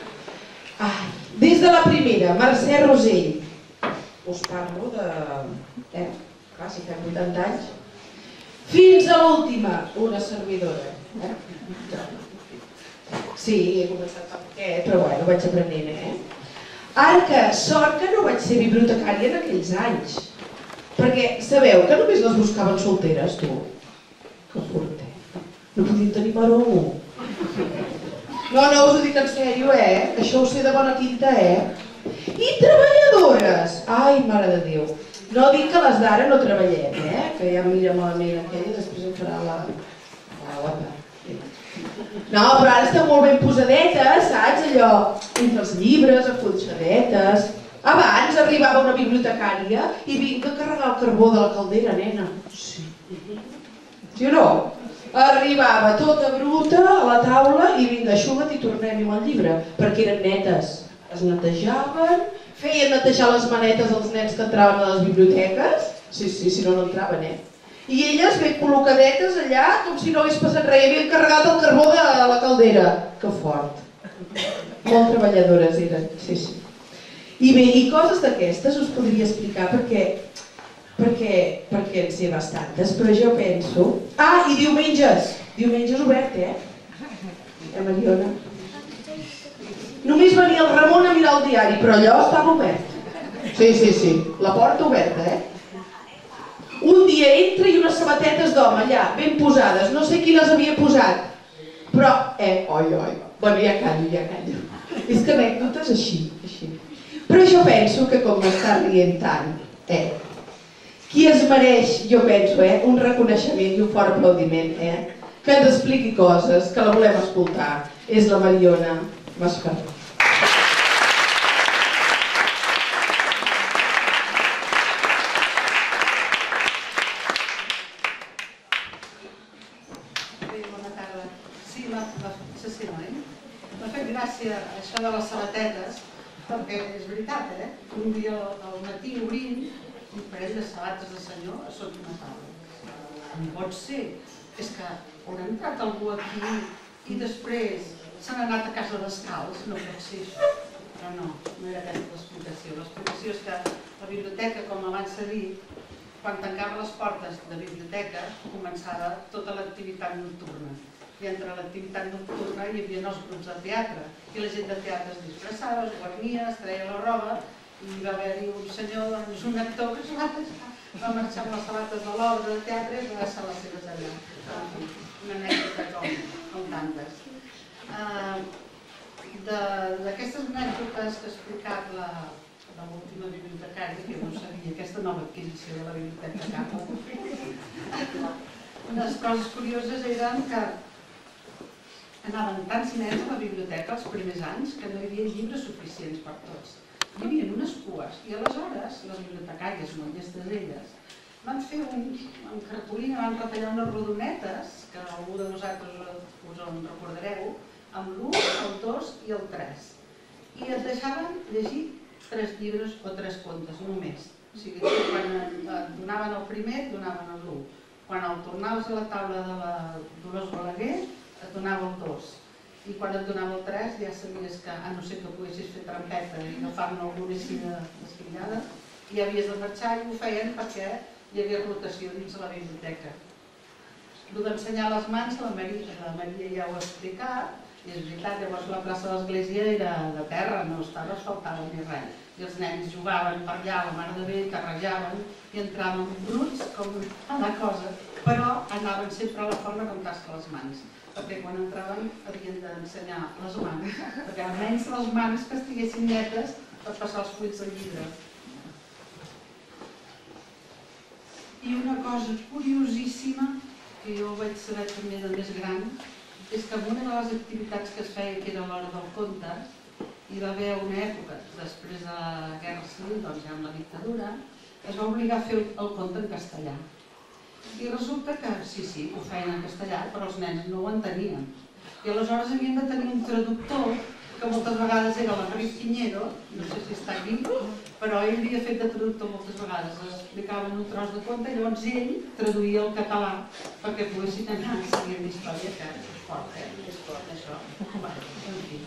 Des de la primera, Mercè Rosell. Us parlo de... clar, si fem 80 anys. Fins a l'última, una servidora. Sí, he començat fa poquet, però bueno, vaig aprenent, Ara que, sort que no vaig ser bibliotecària en aquells anys. Perquè sabeu que només les buscaven solteres, tu? Que fort. No podien tenir maró. No, us ho dic en sèrio, Això ho sé de bona tinta, I treballadores! Ai, mare de Déu. No dic que les d'ara no treballem, Que ja mira malament aquella i després em farà la guapa. No, però ara estem molt ben posadetes, saps? Allò, entre els llibres, acolxadetes. Abans arribava una bibliotecària i vinga a carregar el carbó de la caldera, nena. Sí. Sí o no? Arribava tota bruta a la taula i vinga, eixuga't i tornem-hi amb el llibre, perquè eren netes. Es netejaven, feien netejar les manetes als nens que entraven a les biblioteques. Sí, si no, no entraven, I elles ben col·locadetes allà, com si no hagués passat res, havien carregat el carbó de la caldera. Que fort. Molt treballadores eren, sí. I bé, i coses d'aquestes us podria explicar perquè en sé bastantes, però jo penso... I diumenges obert, Mariona? Només venia el Ramon a mirar el diari, però allò estava obert. Sí, la porta oberta, Un dia entra i unes sabatetes d'home allà, ben posades, no sé qui les havia posat. Però, bueno, ja callo. És que anècdotes així. Però jo penso que com m'està rient tant, qui es mereix, jo penso, un reconeixement i un fort aplaudiment, que ens expliqui coses, que la volem escoltar, és la Mariona Masferrer. M'ha fet gràcia això de les sabatetes, perquè és veritat, un dia al matí obrint un parell de sabates de senyor a sota una taula. No pot ser, és que haurà entrat algú aquí i després s'han anat a casa descalç, no pot ser això. Però no era aquesta l'explicació. L'explicació és que la biblioteca, com abans s'ha dit, quan tancava les portes de biblioteca començava tota l'activitat nocturna. I entre l'activitat nocturna hi havia els grups de teatre i la gent de teatre es disfressava, es guarnia, es treia la roba i va haver-hi un senyor, doncs un actor que va marxar amb les sabates de l'obra de teatre i va deixar les seves allà. Una anècdota com tantes. D'aquestes anècdotes que ha explicat l'última bibliotecària, que no sabia, aquesta nova adquisició de la Biblioteca Carme, unes coses curioses eren que anaven tants nens a la biblioteca els primers anys que no hi havia llibres suficients per tots. Hi havia unes cues i aleshores les bibliotecàries, molt llestes elles, van fer en cartolina, van retallar unes rodonetes, que algú de vosaltres us en recordareu, amb l'1, el 2 i el 3. I et deixaven llegir 3 llibres o 3 contes, només. O sigui, quan et donaven el primer, et donaven el 1. Quan el tornaves a la taula de la Dolors Balaguer, et donava el 2. I quan et donava el 3 ja sabies que, a no ser que poguessis fer trampeta i agafar-ne alguna així d'esquillada, ja havies de marxar i ho feien perquè hi havia rotació dins de la biblioteca. El d'ensenyar les mans, la Maria ja ho ha explicat, i és veritat, llavors la plaça de l'església era de terra, no estava asfaltada ni res. I els nens jugaven per allà, la mare de Déu, carrejaven i entraven bruts com una cosa, però anaven sempre a la forma com tasca les mans. Perquè quan entraven havien d'ensenyar les mans, perquè almenys les mans que estiguessin netes per passar els fulls del llibre. I una cosa curiosíssima, que jo vaig saber també de més gran, és que en una de les activitats que es feia, que era l'hora del conte, hi va haver una època, després de la Guerra Civil, doncs ja amb la dictadura, es va obligar a fer el conte en castellà. I resulta que, sí, ho feien en castellà, però els nens no ho entenien. I aleshores havien de tenir un traductor, que moltes vegades era l'Enric Piñero, no sé si està aquí, però ell havia fet de traductor moltes vegades. Explicaven un tros de conte i llavors ell traduïa el català perquè poguessin anar seguint l'història, que és fort, és fort això. En fi.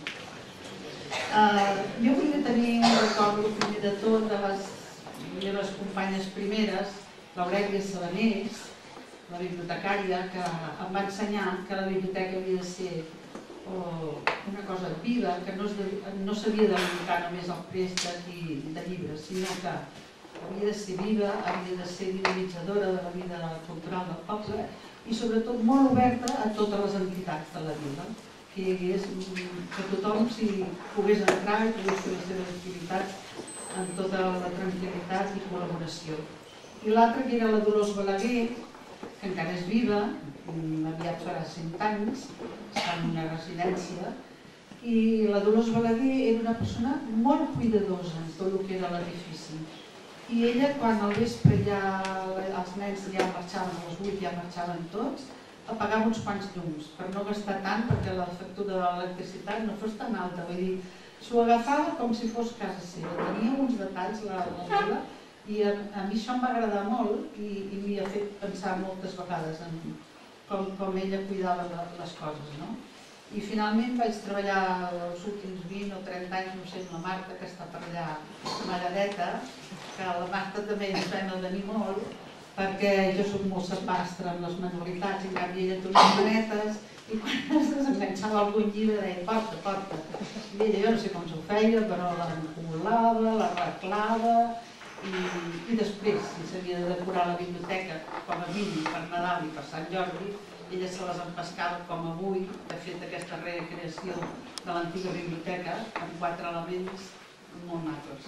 Jo volia tenir un record, primer de tot, de les meves companyes primeres, l'Aurèlia Sabanés, la bibliotecària, que em va ensenyar que la biblioteca havia de ser una cosa viva, que no s'havia de limitar només al préstec de llibres, sinó que havia de ser viva, havia de ser dinamitzadora de la vida cultural del poble i sobretot molt oberta a totes les entitats de la vila, que tothom s'hi pogués entrar i pogués fer les seves activitats amb tota la tranquil·litat i col·laboració. I l'altra, que era la Dolors Balaguer, que encara és viva, aviat farà 100 anys, està en una residència, i la Dolors Balaguer era una persona molt cuidadosa en tot el que era l'edifici. I ella, quan al vespre ja els nens ja marxaven, a les 8 ja marxaven tots, apagava uns quants llums, per no gastar tant, perquè la factura de l'electricitat no fos tan alta. Vull dir, s'ho agafava com si fos casa seva. Tenia uns detalls, la Lola, i a mi això em va agradar molt i m'hi ha fet pensar moltes vegades en com ella cuidava les coses. I finalment vaig treballar els últims 20 o 30 anys, no sé, amb la Marta, que està per allà, Maradeta, que la Marta també ens vam avenir molt, perquè jo soc molt sapastre amb les manualitats, en canvi ella té unes manetes i quan es desenganxava algun llibre deia porta, porta. I ella, jo no sé com s'ho feia, però l'encolava, l'arreglava i després, si s'havia de decorar la biblioteca, com a mínim per Nadal i per Sant Jordi, ella se les empescava com avui, que ha fet aquesta recreació de l'antiga biblioteca amb 4 elements molt macros.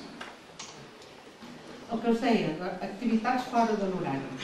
El que us deia, activitats fora de l'horari.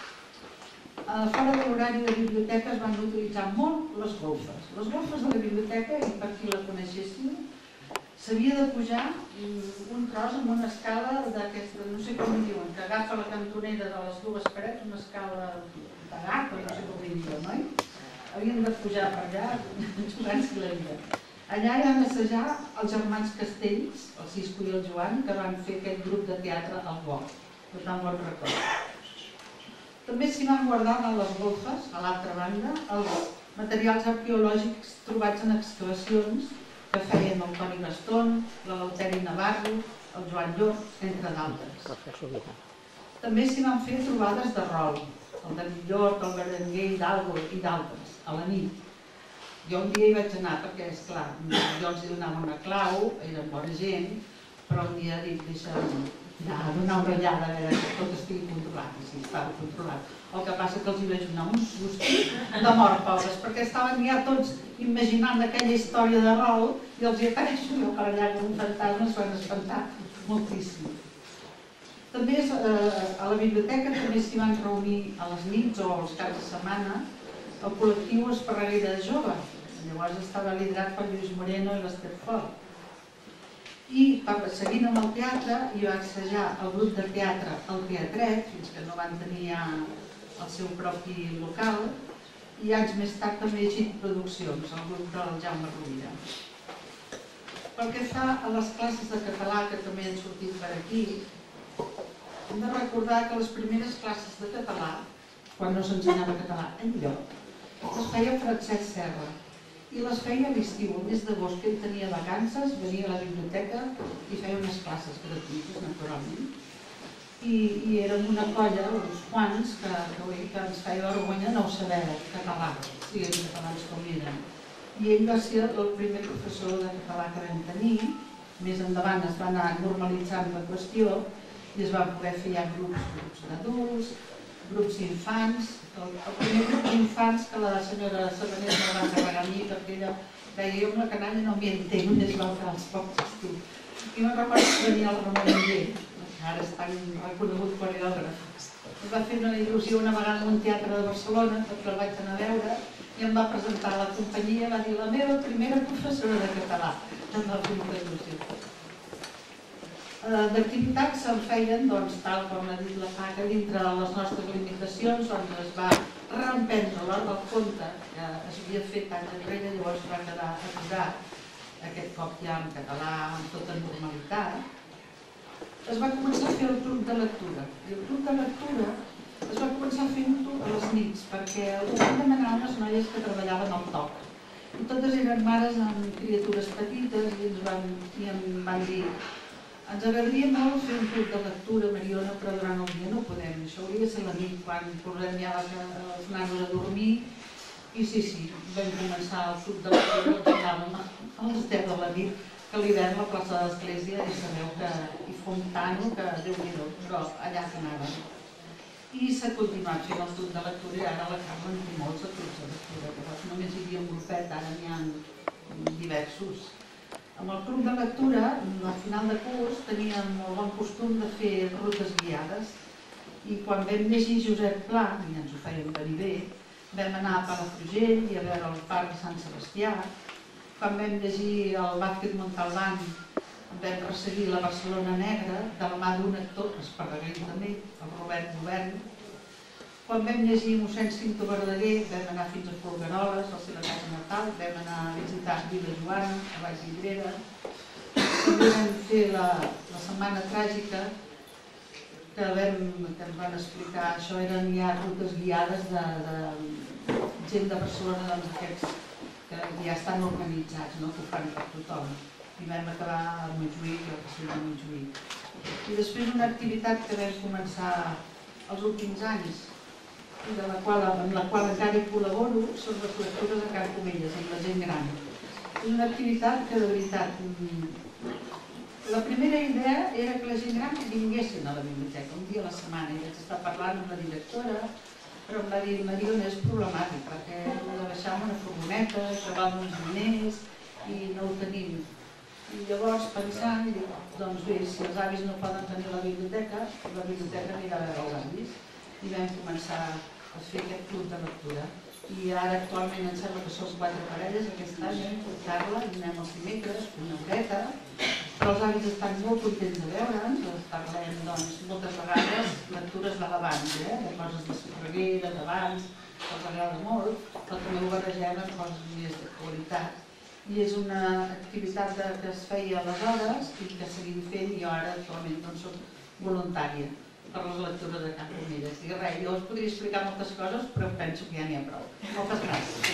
Fora de l'horari de biblioteca es van utilitzar molt les golfes. Les golfes de la biblioteca, i per qui la coneixessin, s'havia de pujar un tros amb una escala d'aquesta, no sé com ho diuen, que agafa la cantonera de les dues parets, una escala de gat, o no sé com ho diuen, oi? Havien de pujar per allà, jugant-s'hi la vida. Allà hi van assajar els germans Castells, el Cisco i el Joan, que van fer aquest grup de teatre al Boc. Per tant, bon record. També s'hi van guardar a les golfes, a l'altra banda, els materials arqueològics trobats en excavacions que feien el Toni Gaston, l'Elteri Navarro, el Joan Llop, entre d'altres. També s'hi van fer trobades de rol, el de Millort, el Berenguer i d'altres, a la nit. Jo un dia hi vaig anar perquè, esclar, jo els donava una clau, eren bona gent, però un dia dic, deixa'm donar una ullada a veure que tot estigui controlat, i sí, estava controlat. El que passa que els hi vaig donar un sustos de mort, pobres, perquè estaven ja tots imaginant aquella història de rol i els hi apareixo jo per allà com un fantasma, es van espantar moltíssim. També a la biblioteca també s'hi van reunir a les nits o als caps de setmana el col·lectiu Esparreguera de Jove. Llavors estava liderat per Lluís Moreno i l'Ester Fort. I seguint amb el teatre hi va assajar el grup de teatre El Teatret, fins que no van tenir el seu propi local, i anys més tard també Git Produccions, el grup del Jaume Rovira. Pel que fa a les classes de català que també han sortit per aquí, hem de recordar que les primeres classes de català, quan no s'ensenyava català enlloc, les feia Francesc Serra. I les feia a l'estiu, el mes d'agost, que ell tenia vacances, venia a la biblioteca i feia unes classes gratuïtes, naturalment. I érem una colla, uns quants, que ens feia vergonya no saber català, siguin catalans com eren. I ell va ser el primer professor de català que vam tenir. Més endavant es va anar normalitzant la qüestió i es van poder fer ja grups d'adults, grups d'infants. El primer grup d'infants que la senyora Sabanés no va encarregar a mi, perquè ella deia, jo amb la canalla no m'hi entenc, on es va fer els pocs estius. I me'n recordo que venia el Ramon Oller, que ara és tan reconegut coreògraf. Es va fer una il·lusió una vegada en un teatre de Barcelona, perquè el vaig anar a veure, i em va presentar a la companyia, va dir, la meva primera professora de català. Em va fer molta il·lusió. D'activitats se'n feien, tal com ha dit la Paca, dintre de les nostres limitacions, es va reemprendre l'hora del conte, que es havia fet anys enrere, llavors va quedar aturat, aquest cop ja en català, amb tota normalitat. Es va començar a fer el club de lectura, i el club de lectura es va començar fent-ho a les nits, perquè ho van demanar unes noies que treballaven al TOC. I totes eren mares amb criatures petites i em van dir, ens agradaria molt fer un club de lectura, Mariona, però durant el dia no podem. Això hauria de ser la nit, quan posem ja els nanos a dormir. I sí, vam començar el club de lectura, que anàvem a les 10 de la nit, que l'hivern a la plaça de l'Església, i sabeu que hi fa un tano que Déu-n'hi-do, però allà que anàvem. I s'ha continuat fent el club de lectura, i ara a la Carme en té molts de clubs de lectura. Llavors només hi havia un grupet, ara n'hi ha diversos. Amb el club de lectura, al final de curs, teníem el bon costum de fer rutes guiades i quan vam llegir Josep Pla, i ens ho fèiem venir bé, vam anar a Palafrugell i a veure el parc de Sant Sebastià. Quan vam llegir el Vázquez Montalbán, vam resseguir la Barcelona Negra de la mà d'un actor, esparreguer també, el Robert Govern. Quan vam llegir mossèn Cinto Verdaguer, vam anar fins a Folgueroles, a la seva casa natal, vam anar a visitar Vila Joana, a Baix Llibrera. També vam fer la Setmana Tràgica, que ens van explicar, això eren ja rutes guiades de gent de Barcelona, aquests que ja estan organitzats, que ho fan per tothom. I vam acabar a Montjuïc, el castell de Montjuïc. I després una activitat que vam començar els últims anys, i amb la qual encara hi col·laboro, són les lectures a Can Comelles, amb la gent gran. És una activitat que, de veritat, la primera idea era que la gent gran vinguessin a la biblioteca un dia a la setmana, i vaig estar parlant amb la directora, però em va dir, Mariona, és problemàtic, perquè ho de baixar amb una furgoneta, que val uns diners, i no ho tenim. I llavors, pensant, dic, doncs bé, si els avis no poden tenir la biblioteca anirà a veure els avis. I vam començar a fer aquest club de lectura. I ara actualment em sembla que som 4 parelles, aquest any hem portat-la i anem els dimecres, una horeta, però els avis estan molt contents de veure'ns, parlem moltes vegades lectures de l'abans, de coses de Sorreguera, d'abans, els agrada molt, però també ho barregem amb coses més de qualitat. I és una activitat que es feia aleshores i que seguim fent, i jo ara actualment soc voluntària per les lectures de Can Comelles. I res, jo us podria explicar moltes coses, però penso que ja n'hi ha prou. Moltes gràcies.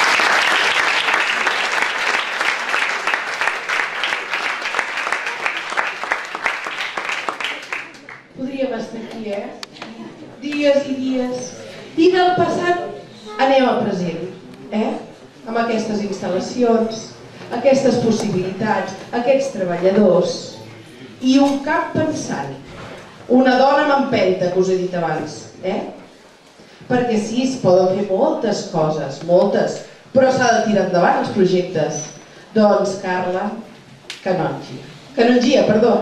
Podríem estar aquí, dies i dies. I del passat anem al present, amb aquestes instal·lacions, aquestes possibilitats, aquests treballadors i un cap pensant, una dona amb empenta, que us he dit abans, perquè sí, es poden fer moltes coses, moltes, però s'ha de tirar endavant els projectes. Doncs, Carla, Canongia, perdó.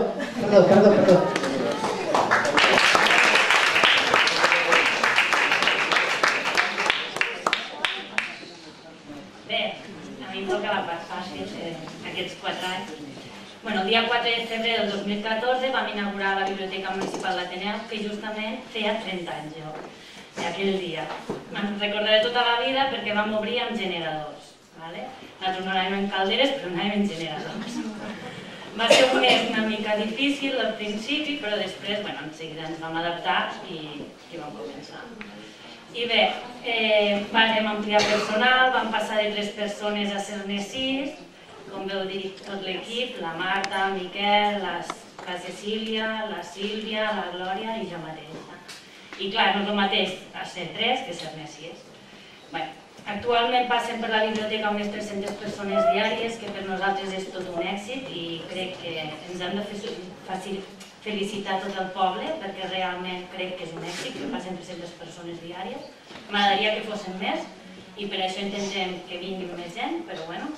Aquests 4 anys. El dia 4 de febrer del 2014 vam inaugurar la Biblioteca Municipal d'Ateneu, que justament feia 30 anys jo, aquell dia. Me'n recordaré tota la vida perquè vam obrir amb generadors. Nosaltres no anàvem amb calderes, però anàvem amb generadors. Va ser un mes una mica difícil al principi, però després, en seguida ens vam adaptar i vam començar. I bé, vam ampliar personal, vam passar de 3 persones a ser-ne 6, com veu dir tot l'equip, la Marta, el Miquel, la Cecília, la Sílvia, la Glòria i jo mateixa. I clar, no és el mateix a ser 3 que ser-ne 6. Actualment passen per la biblioteca unes 300 persones diàries, que per nosaltres és tot un èxit i crec que ens hem de felicitar tot el poble, perquè realment crec que és un èxit que passen 300 persones diàries. M'agradaria que fossin més i per això intentem que vinguin més gent, però bueno.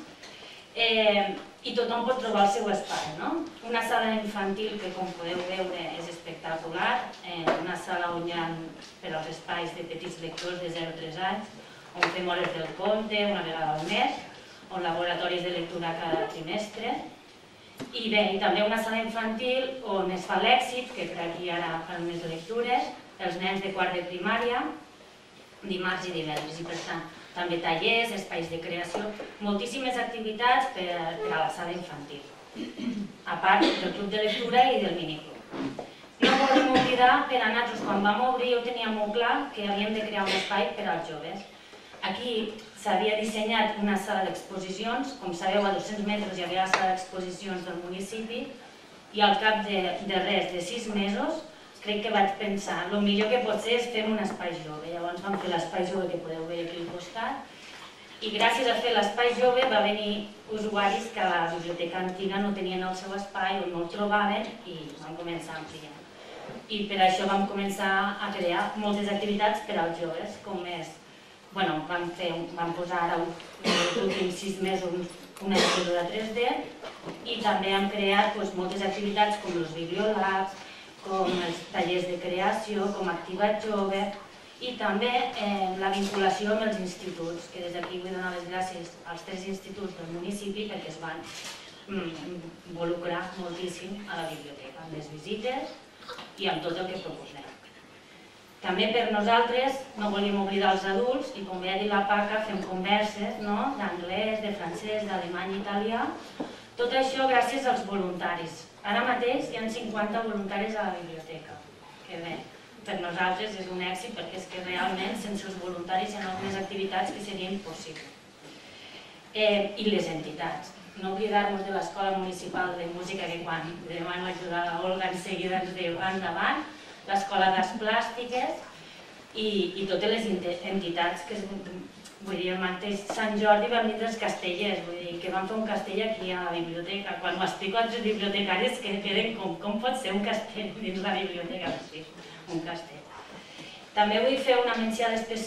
I tothom pot trobar el seu espai, no? Una sala infantil que, com podeu veure, és espectacular, una sala on hi ha per als espais de petits lectors de 0 a 3 anys, on fem hores del conte una vegada al mes, on laboratoris de lectura cada trimestre, i bé, i també una sala infantil on es fa l'èxit, que per aquí ara fan unes lectures, els nens de quart de primària, dimarts i divendres, i per tant, també tallers, espais de creació, moltíssimes activitats per a la sala infantil, a part del club de lectura i del miniclub. No podem oblidar, per a nosaltres, quan vam obrir, jo tenia molt clar que havíem de crear un espai per als joves. Aquí s'havia dissenyat una sala d'exposicions, com sabeu, a 200 metres hi havia la sala d'exposicions del municipi, i al cap de res, de 6 mesos, crec que vaig pensar, el millor que pot ser és fer un espai jove. Llavors vam fer l'espai jove que podeu veure aquí al costat, i gràcies a fer l'espai jove va venir usuaris que a la biblioteca antiga no tenien el seu espai o no el trobaven i vam començar a ampliar. I per això vam començar a crear moltes activitats per als joves, com és, vam posar ara els últims 6 mesos una escriptura 3D i també hem creat moltes activitats com els bibliolabs, com els tallers de creació, com Activat Jove i també la vinculació amb els instituts, que des d'aquí vull donar les gràcies als 3 instituts del municipi perquè es van involucrar moltíssim a la biblioteca, amb les visites i amb tot el que proposem. També per nosaltres no volíem oblidar els adults i com ja ha dit la Paca fem converses d'anglès, de francès, d'alemany i italià, tot això gràcies als voluntaris. Ara mateix hi ha 50 voluntaris a la biblioteca, que bé, per nosaltres és un èxit perquè és que realment sense els voluntaris hi ha algunes activitats que serien impossibles. I les entitats. No oblidar-nos de l'Escola Municipal de Música, que quan demano ajuda a l'Olga en seguida ens diu endavant, l'Escola d'Arts Plàstiques, i totes les entitats que vull dir, el mateix Sant Jordi van vindre els castellers, vull dir, que van fer un castell aquí a la biblioteca. Quan ho explico a altres bibliotecaris que queden com pot ser un castell dins la biblioteca, sí, un castell. També vull fer una menció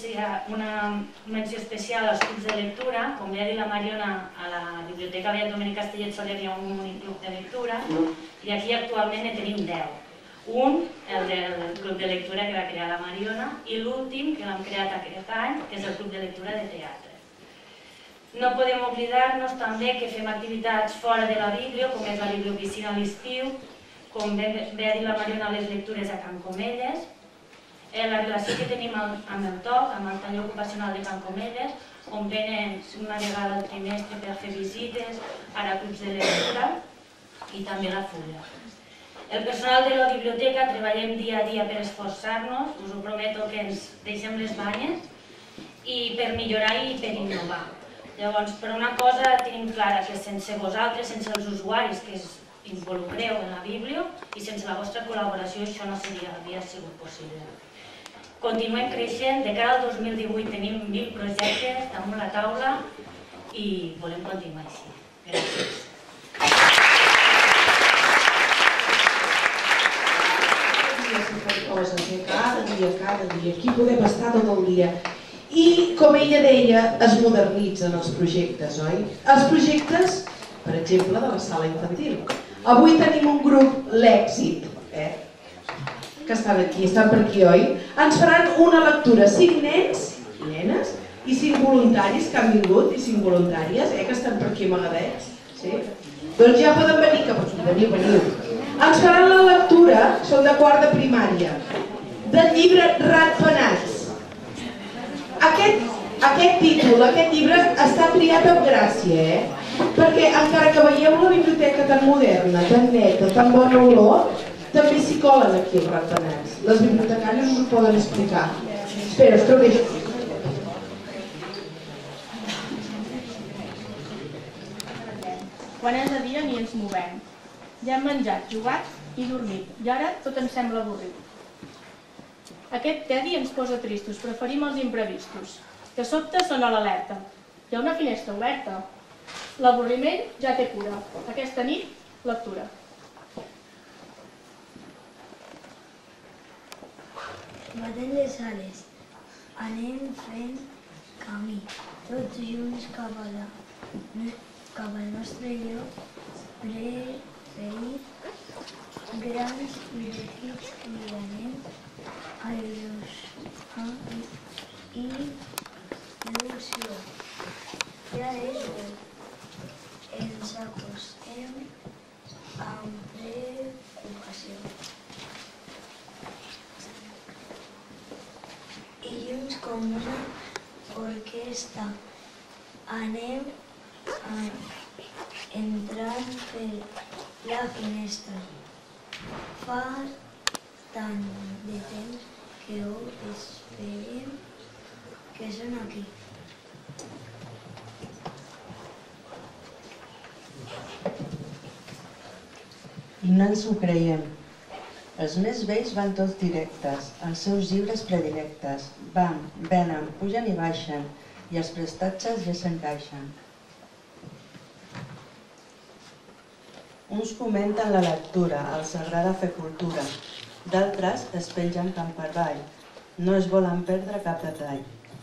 especial als clubs de lectura. Com ja ha dit la Mariona, a la Biblioteca Beat Domènec Castellet Soler hi ha un únic club de lectura i aquí actualment ne tenim 10. Un, el del club de lectura que va crear la Mariona, i l'últim, que l'hem creat aquest any, que és el club de lectura de teatre. No podem oblidar-nos també que fem activitats fora de la Bíblia, com és la bibliopiscina a l'estiu, com bé ha dit la Mariona, les lectures a Can Comelles, la relació que tenim amb el TOC, amb el taller ocupacional de Can Comelles, on venen una vegada al trimestre per fer visites, ara clubs de lectura, i també la fulla. El personal de la biblioteca treballem dia a dia per esforçar-nos, us ho prometo que ens deixem les banyes, i per millorar i per innovar. Llavors, per una cosa tenim clara, que sense vosaltres, sense els usuaris que us involucreu en la Bíblia, i sense la vostra col·laboració això no hauria sigut possible. Continuem creixent, de cara al 2018 tenim 1000 projectes damunt la taula i volem continuar així. Gràcies. Cada dia, aquí podem estar tot el dia. I, com ella deia, es modernitzen els projectes, oi? Els projectes, per exemple, de la sala infantil. Avui tenim un grup, l'Èxit, que estan aquí, estan per aquí, oi? Ens faran una lectura, 5 nens i nenes, i 5 voluntaris que han vingut, i 5 voluntàries, que estan per aquí amagadets. Doncs ja poden venir cap aquí, veniu. Ens faran la lectura, són de quart de primària, del llibre Ratpenats. Aquest títol, aquest llibre, està triat amb gràcia, perquè encara que veieu la biblioteca tan moderna, tan neta, tan bona olor, també s'hi colen aquí els ratpenats. Les bibliotecàries us ho poden explicar. Espera, es trobo això. Quan és de dia ni ens movem. Ja hem menjat, jugat i dormit, i ara tot ens sembla avorrit. Aquest tedi ens posa tristos, preferim els imprevistos. De sobte sona l'alerta. Hi ha una finestra oberta. L'avorriment ja té cura. Aquesta nit, lectura. Batem les ales, anem fent camí, tots junts cap al nostre lloc preferit, grans i petits cridanem a il·lusió. Ja és bé, ens acostem amb preocupació. I junts com una orquestra anem entrant per la finestra. Fa tant de temps que ho esperem que són aquí. I no ens ho creiem. Els més vells van tots directes, als seus llibres predilectes. Van, venen, pugen i baixen, i els prestatges ja s'encaixen. Uns comenten la lectura, els agrada fer cultura. D'altres es pengen camp per avall. No es volen perdre cap detall.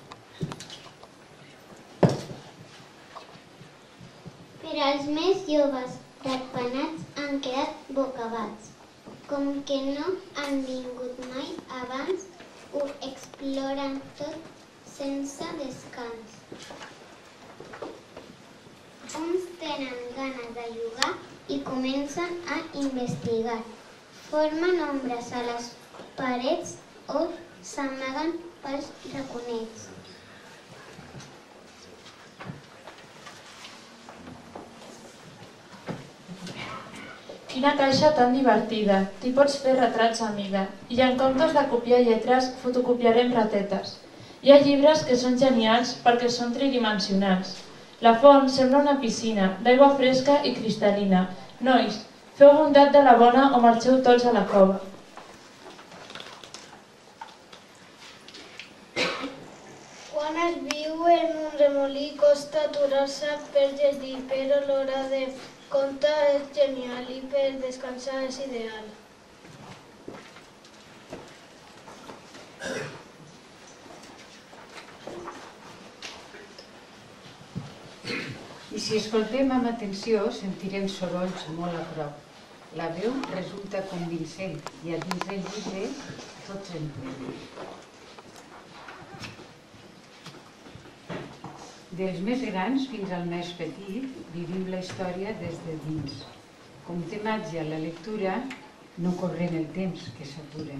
Per als més joves, ratpenats han quedat bocabats. Com que no han vingut mai abans, ho exploren tot sense descans. Uns tenen ganes de jugar i comencen a investigar. Formen ombres a les parets o s'amaguen pels raconets. Quina caixa tan divertida, t'hi pots fer retrats a mida. I en comptes de copiar lletres, fotocopiarem ratetes. Hi ha llibres que són genials perquè són tridimensionals. La font sembla una piscina, d'aigua fresca i cristal·lina. Nois, feu bondat de la bona o marxeu tots a la cova. costa aturar-se per llegir, però l'hora de compte és genial i per descansar és ideal. I si escoltem amb atenció, sentirem sorolls molt a prop. La veu resulta convincent i a dins del llibre tot s'entén. Dels més grans fins al més petit, vivim la història des de dins. Com té màgia la lectura, no correm el temps, que s'atura.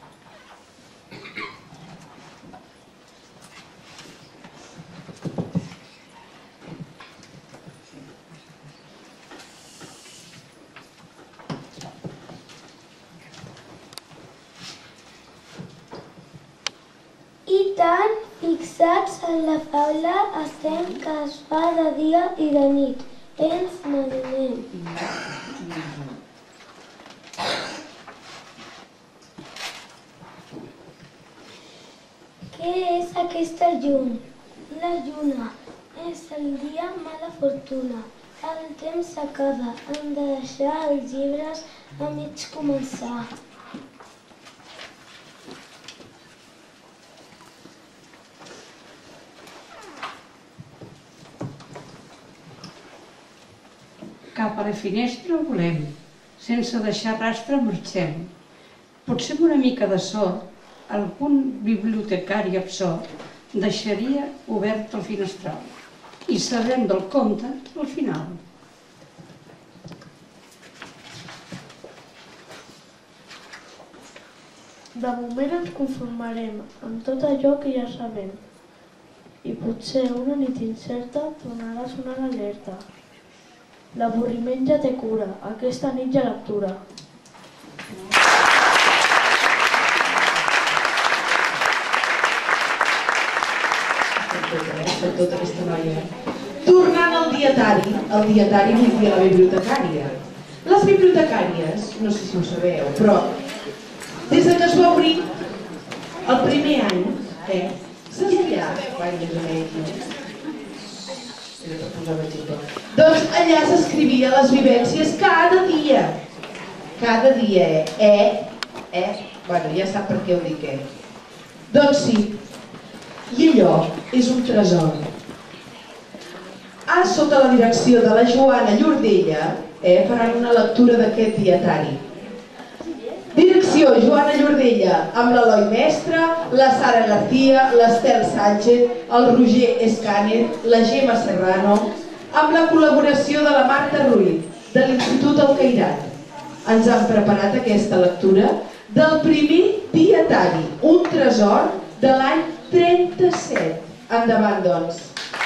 I tan fixats en la faula estem que es fa de dia i de nit. Ens n'adonem. Què és aquesta llum? La lluna. És el dia mala fortuna. El temps s'acaba. Hem de deixar els llibres a mig començar. Cap a la finestra volem, sense deixar rastre marxem. Potser amb una mica de sort, algun bibliotecari absort deixaria obert el finestral i sabrem del conte al final. De moment ens conformarem amb tot allò que ja sabem. I potser una nit incerta tornarà a sonar l'alerta. L'avorriment ja té cura, aquesta nit ja lectura. Tota aquesta noia. Tornant al dietari vull dir a la bibliotecària. Les bibliotecàries, no sé si ho sabeu, però des que es va obrir el primer any, doncs allà s'escrivia les vivències cada dia. Cada dia, Bueno, ja sap per què ho dic, Doncs sí, i allò és un tresor. Sota la direcció de la Joana Llordella, faran una lectura d'aquest dietari. Direcció Joana Llordella, amb l'Eloi Mestre, la Sara García, l'Estel Sánchez, el Roger Escàner, la Gemma Serrano, amb la col·laboració de la Marta Ruiz, de l'Institut Alcairat. Ens han preparat aquesta lectura del primer dietari, un tresor de l'any 37. Endavant, doncs.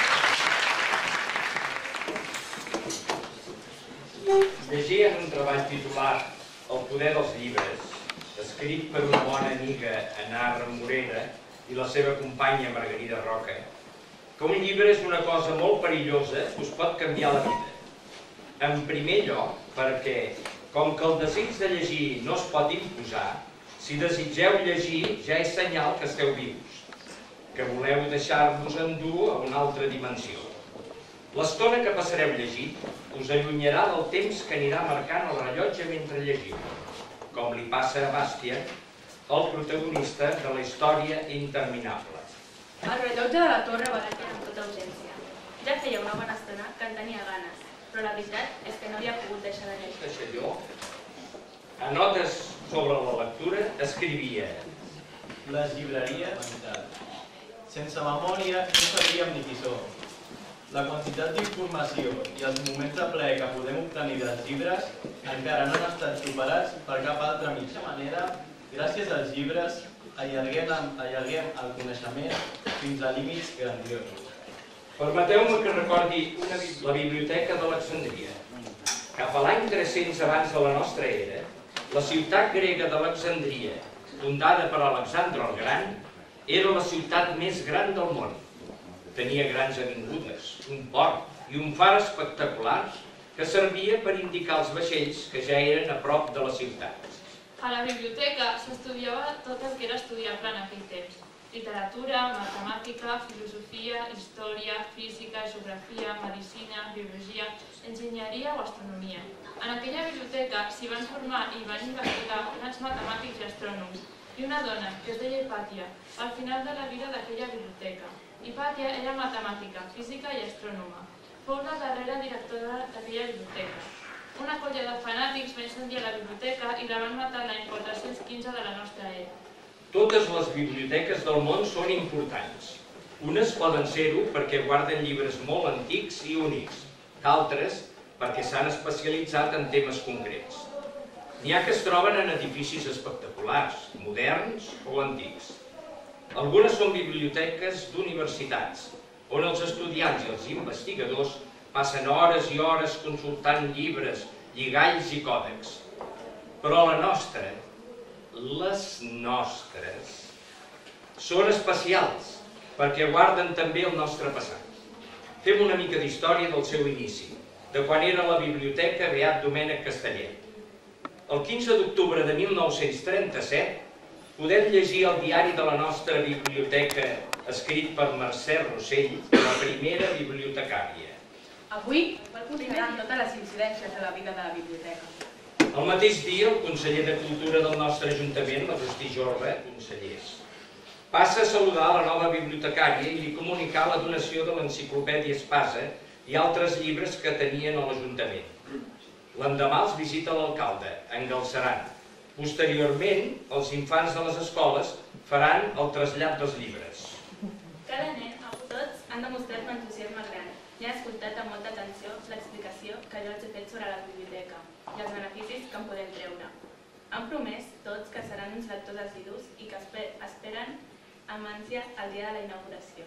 Llegir en un treball titulat El poder dels llibres, escrit per una bona amiga, Anar Morera, i la seva companya Margarida Roca, que un llibre és una cosa molt perillosa que us pot canviar la vida. En primer lloc, perquè, com que el desig de llegir no es pot imposar, si desitgeu llegir ja és senyal que esteu vius, que voleu deixar-vos endur a una altra dimensió. L'estona que passareu llegint us allunyarà del temps que anirà marcant el rellotge mentre llegiu, com li passa a Bàstia, el protagonista de la història interminable. El rellotge de la torre va detenir amb tota urgència. Ja feia una bona estona que en tenia ganes, però la veritat és que no havia pogut deixar de llegir. Deixalló, a notes sobre la lectura, escrivia: Les llibreries, sense memòria no sabríem ni qui som. La quantitat d'informació i els moments de plaer que podem obtenir dels llibres encara no han estat superats per cap altra mitja manera. Gràcies als llibres allarguem el coneixement fins a límits grandiosos. Permeteu-me que recordi la Biblioteca d'Alexandria. Cap a l'any 300 abans de la nostra era, la ciutat grega d'Alexandria, fundada per Alexandre el Gran, era la ciutat més gran del món. Tenia grans avingudes, un port i un far espectaculars que servia per indicar els vaixells que ja eren a prop de la ciutat. A la biblioteca s'estudiava tot el que era estudiable en aquell temps. literatura, matemàtica, filosofia, història, física, geografia, medicina, biologia, enginyeria o astronomia. En aquella biblioteca s'hi van formar i van investigar grans matemàtics i astrònoms, i una dona, que es deia Hipàtia, al final de la vida d'aquella biblioteca. Hipàtia era matemàtica, física i astrònoma. Fou la darrera directora d'aquella biblioteca. Una colla de fanàtics va incendiar la biblioteca i la van matar l'any 415 de la nostra era. Totes les biblioteques del món són importants. Unes poden ser-ho perquè guarden llibres molt antics i únics, d'altres perquè s'han especialitzat en temes concrets. N'hi ha que es troben en edificis espectaculars, moderns o antics. Algunes són biblioteques d'universitats, on els estudiants i els investigadors passen hores i hores consultant llibres, lligalls i còdecs. Però la nostra, les nostres, són especials perquè guarden també el nostre passat. Fem una mica d'història del seu inici, de quan era la Biblioteca Beat Domènec Castellet. El 15 d'octubre de 1937 podem llegir el diari de la nostra biblioteca escrit per Mercè Rossell, la primera bibliotecària. Avui considerem totes les incidències de la vida de la biblioteca. El mateix dia, el conseller de Cultura del nostre Ajuntament, l'Agustí Jorba, consellers, passa a saludar la nova bibliotecària i li comunicar la donació de l'enciclopèdia Espasa i altres llibres que tenien a l'Ajuntament. L'endemà els visita l'alcalde, en Galceran. Posteriorment, els infants de les escoles faran el trasllat dels llibres. Cada nen, tots, han demostrat un entusiasme gran i han escoltat amb molta atenció l'explicació que jo els he fet sobre la biblioteca i els beneficis que en podem treure. Han promès tots que seran uns lectors assidus i que esperen amb ànsia el dia de la inauguració.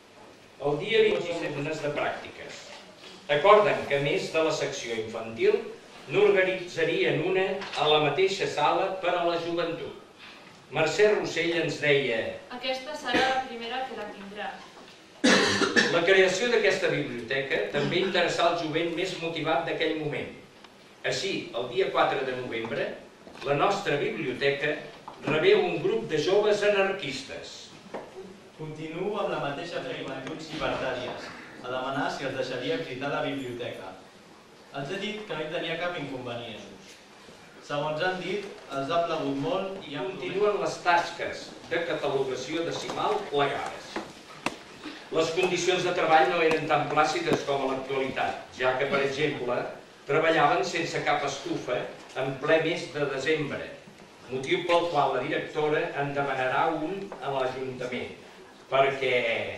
El dia 27 de pràctiques. Acorden que, a més de la secció infantil, n'organitzarien una a la mateixa sala per a la joventut. Mercè Rossell ens deia: aquesta serà la primera que la tindrà. La creació d'aquesta biblioteca també interessà el jovent més motivat d'aquell moment. Així, el dia 4 de novembre, la nostra biblioteca rebé un grup de joves anarquistes. Continuo amb la mateixa joventut llibertàries, a demanar si els deixaria visitar la biblioteca. Els he dit que no hi tenia cap inconvenient. Segons han dit, els ha plagut molt i continuen les tasques de catalogació decimal plegades. Les condicions de treball no eren tan plàcides com a l'actualitat, ja que, per exemple, treballaven sense cap estufa en ple mes de desembre, motiu pel qual la directora en demanarà un a l'Ajuntament, perquè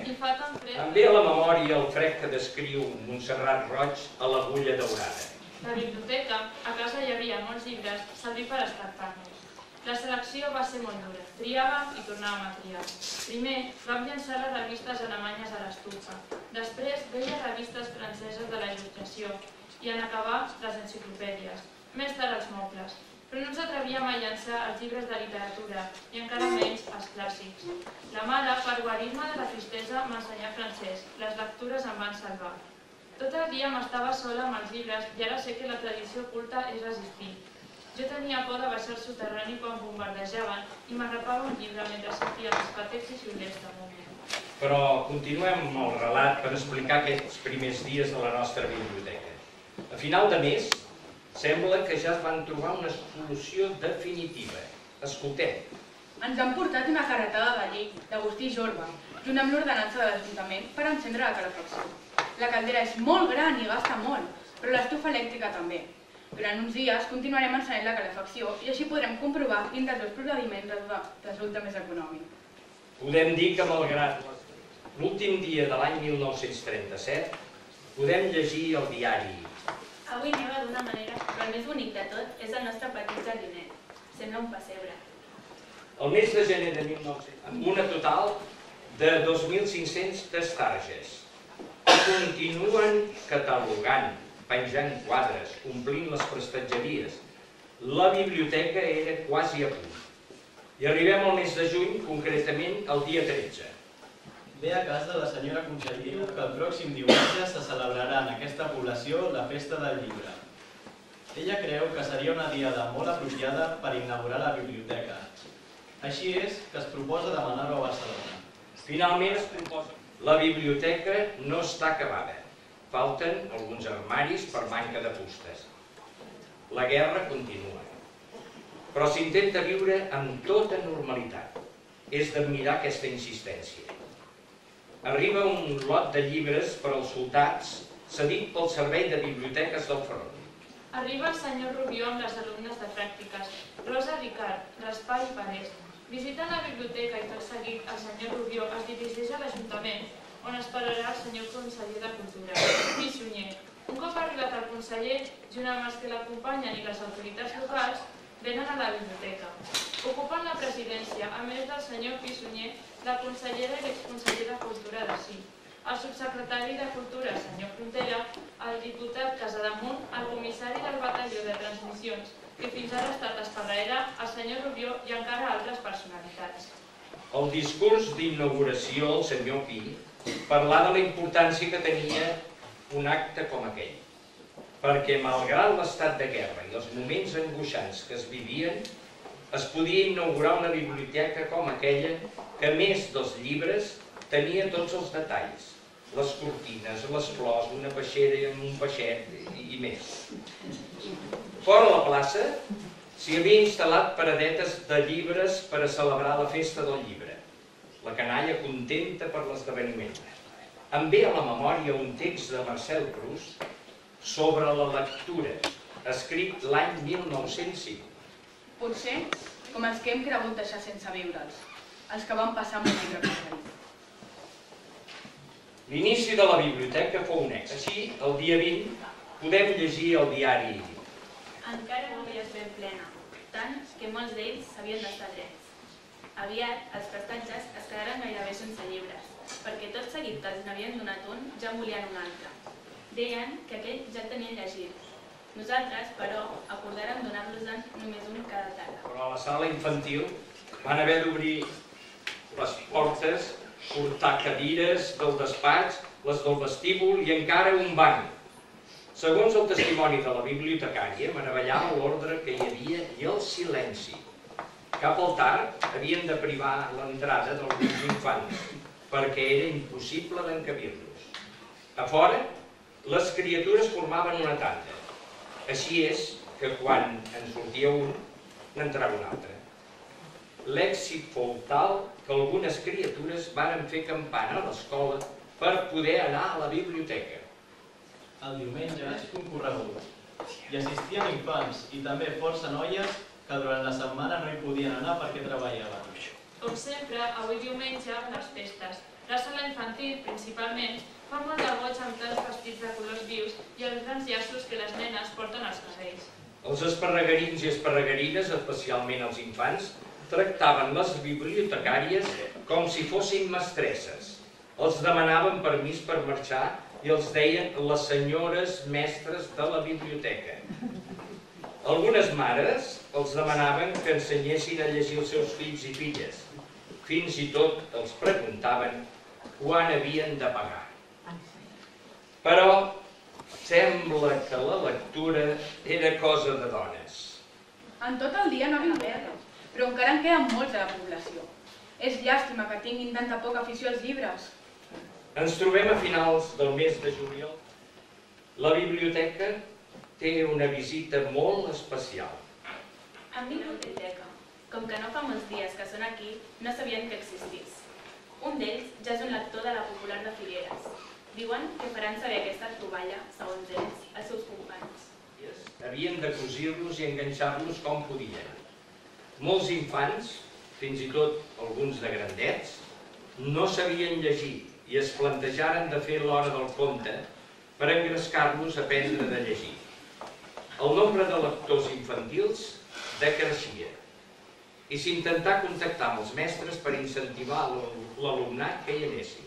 em ve a la memòria el fred que descriu Montserrat Roig a l'Agulla Daurada. La biblioteca, a casa hi havia molts llibres, servir per escalfar-nos. La selecció va ser molt dura. Triàvem i tornàvem a triar. Primer vam llançar les revistes alemanyes a l'estufa. Després veia revistes franceses de la il·lustració i en acabar les enciclopèdies. Més tard els mobles. Però no ens atrevíem a llançar els llibres de literatura i encara menys els clàssics. La mare, per guarir-me de la tristesa, m'ensenyà francès. Les lectures em van salvar. Tot el dia m'estava sola amb els llibres i ara sé que la tradició oculta és resistir. Jo tenia por de baixar al soterrani quan bombardejaven i m'arrapava un llibre mentre sentia els patecs i xiulets de moment. Però continuem amb el relat per explicar aquests primers dies de la nostra biblioteca. A final de mes, sembla que ja es van trobar una solució definitiva. Escoltem. Ens han portat una carretada de llei d'Agustí Jorba, junt amb l'ordenança de l'Ajuntament per encendre la calefacció. La caldera és molt gran i gasta molt, però l'estufa elèctrica també. Durant uns dies continuarem encenent la calefacció i així podrem comprovar quin dels dos procediments resulta més econòmic. Podem dir que, malgrat l'últim dia de l'any 1937, podem llegir el diari. Avui neva d'una manera, però el més bonic de tot és el nostre petit jardinet. Sembla un pessebre. El mes de gener de 1900, amb una total de 2.500 testarges. Continuen catalogant, penjant quadres, omplint les prestatgeries. La biblioteca era quasi a punt. I arribem al mes de juny, concretament el dia 13. Ve a cas de la senyora consellera que el pròxim diumenge se celebrarà en aquesta població la Festa del Llibre. Ella creu que seria una diada molt apropiada per inaugurar la biblioteca. Així és que es proposa demanar-ho a Barcelona. Finalment es composa. La biblioteca no està acabada. Falten alguns armaris per manca de fustes. La guerra continua. Però s'intenta viure amb tota normalitat. És d'admirar aquesta insistència. Arriba un lot de llibres per als soldats cedit pel Servei de Biblioteques del Front. Arriba el senyor Rubió amb les alumnes de pràctiques, Rosa Ricard, Gaspar i Parés. Visitant la biblioteca i tot seguit, el senyor Rubió es dirigeix a l'Ajuntament, on esperarà el senyor conseller de Cultura, Pi Sunyer. Un cop arribat el conseller, junt amb els que l'acompanyen i les autoritats locals, venen a la biblioteca. Ocupen la presidència, a més del senyor Pi Sunyer, la consellera i l'exconseller de Cultura d'ací, el subsecretari de Cultura, senyor Frontera, el diputat Casademunt, el comissari del batalló de transmissions, que fins ara ha estat Esparraera, el senyor Rubió i encara altres personalitats. El discurs d'inauguració del senyor Pi parlà de la importància que tenia un acte com aquell, perquè malgrat l'estat de guerra i els moments angoixants que es vivien, es podia inaugurar una biblioteca com aquella que, a més dels llibres, tenia tots els detalls, les cortines, les flors, una peixera amb un peixet i més. Fora la plaça s'hi havia instal·lat paradetes de llibres per a celebrar la festa del llibre. La canalla contenta per l'esdeveniment. Em ve a la memòria un text de Marcel Proust sobre la lectura, escrit l'any 1905. Potser com els que hem cregut deixar sense viure'ls, els que van passar amb un llibre preferit. L'inici de la biblioteca fou un èxit. Així, el dia 20, podem llegir el diari. Encara no havia ben plena, tant que molts d'ells s'havien d'estar drets. Aviat, els prestatges es quedaren gairebé sense llibres, perquè tot seguit que els n'havien donat un, ja en volien un altre. Deien que aquell ja el tenien llegit. Nosaltres, però, acordàrem donar-los-en només un cada tarda. Però a la sala infantil van haver d'obrir les portes, portar cadires del despatx, les del vestíbul i encara un banc. Segons el testimoni de la bibliotecària, meravellava l'ordre que hi havia i el silenci. Cap al tard havien de privar l'entrada d'alguns infants, perquè era impossible d'encabir-los. A fora, les criatures formaven una tanda. Així és que quan en sortia un, n'entrava un altre. L'èxit fou tal que algunes criatures varen fer campana a l'escola per poder anar a la biblioteca. El diumenge és concorregut. Hi assistien infants i també força noies que durant la setmana no hi podien anar perquè treballaven. Com sempre, avui diumenge, les festes. La sala infantil, principalment, fa molt de goig amb tants vestits de colors vius i els grans llaços que les nenes porten als cabells. Els esparregarins i esparregarines, especialment els infants, tractaven les bibliotecàries com si fossin mestresses. Els demanaven permís per marxar i els deien les senyores mestres de la biblioteca. Algunes mares els demanaven que ensenyessin a llegir els seus fills i filles. Fins i tot els preguntaven quan havien de pagar. Però sembla que la lectura era cosa de dones. En tot el dia no hi ha guerra, però encara en queden molts de la població. És llàstima que tinguin tanta poca afició als llibres. Ens trobem a finals del mes de juliol. La biblioteca té una visita molt especial. Em dic biblioteca. Com que no fa molts dies que són aquí, no sabien que existís. Un d'ells ja és un lector de la Popular de Figueres. Diuen que faran saber aquesta troballa, segons ells, als seus companys. Havien de cosir-los i enganxar-los com podien. Molts infants, fins i tot alguns de grandets, no sabien llegir i es plantejaren de fer l'hora del conte per engrescar-los a aprendre de llegir. El nombre de lectors infantils decreixia i s'intentà contactar amb els mestres per incentivar l'alumnat que hi anessin.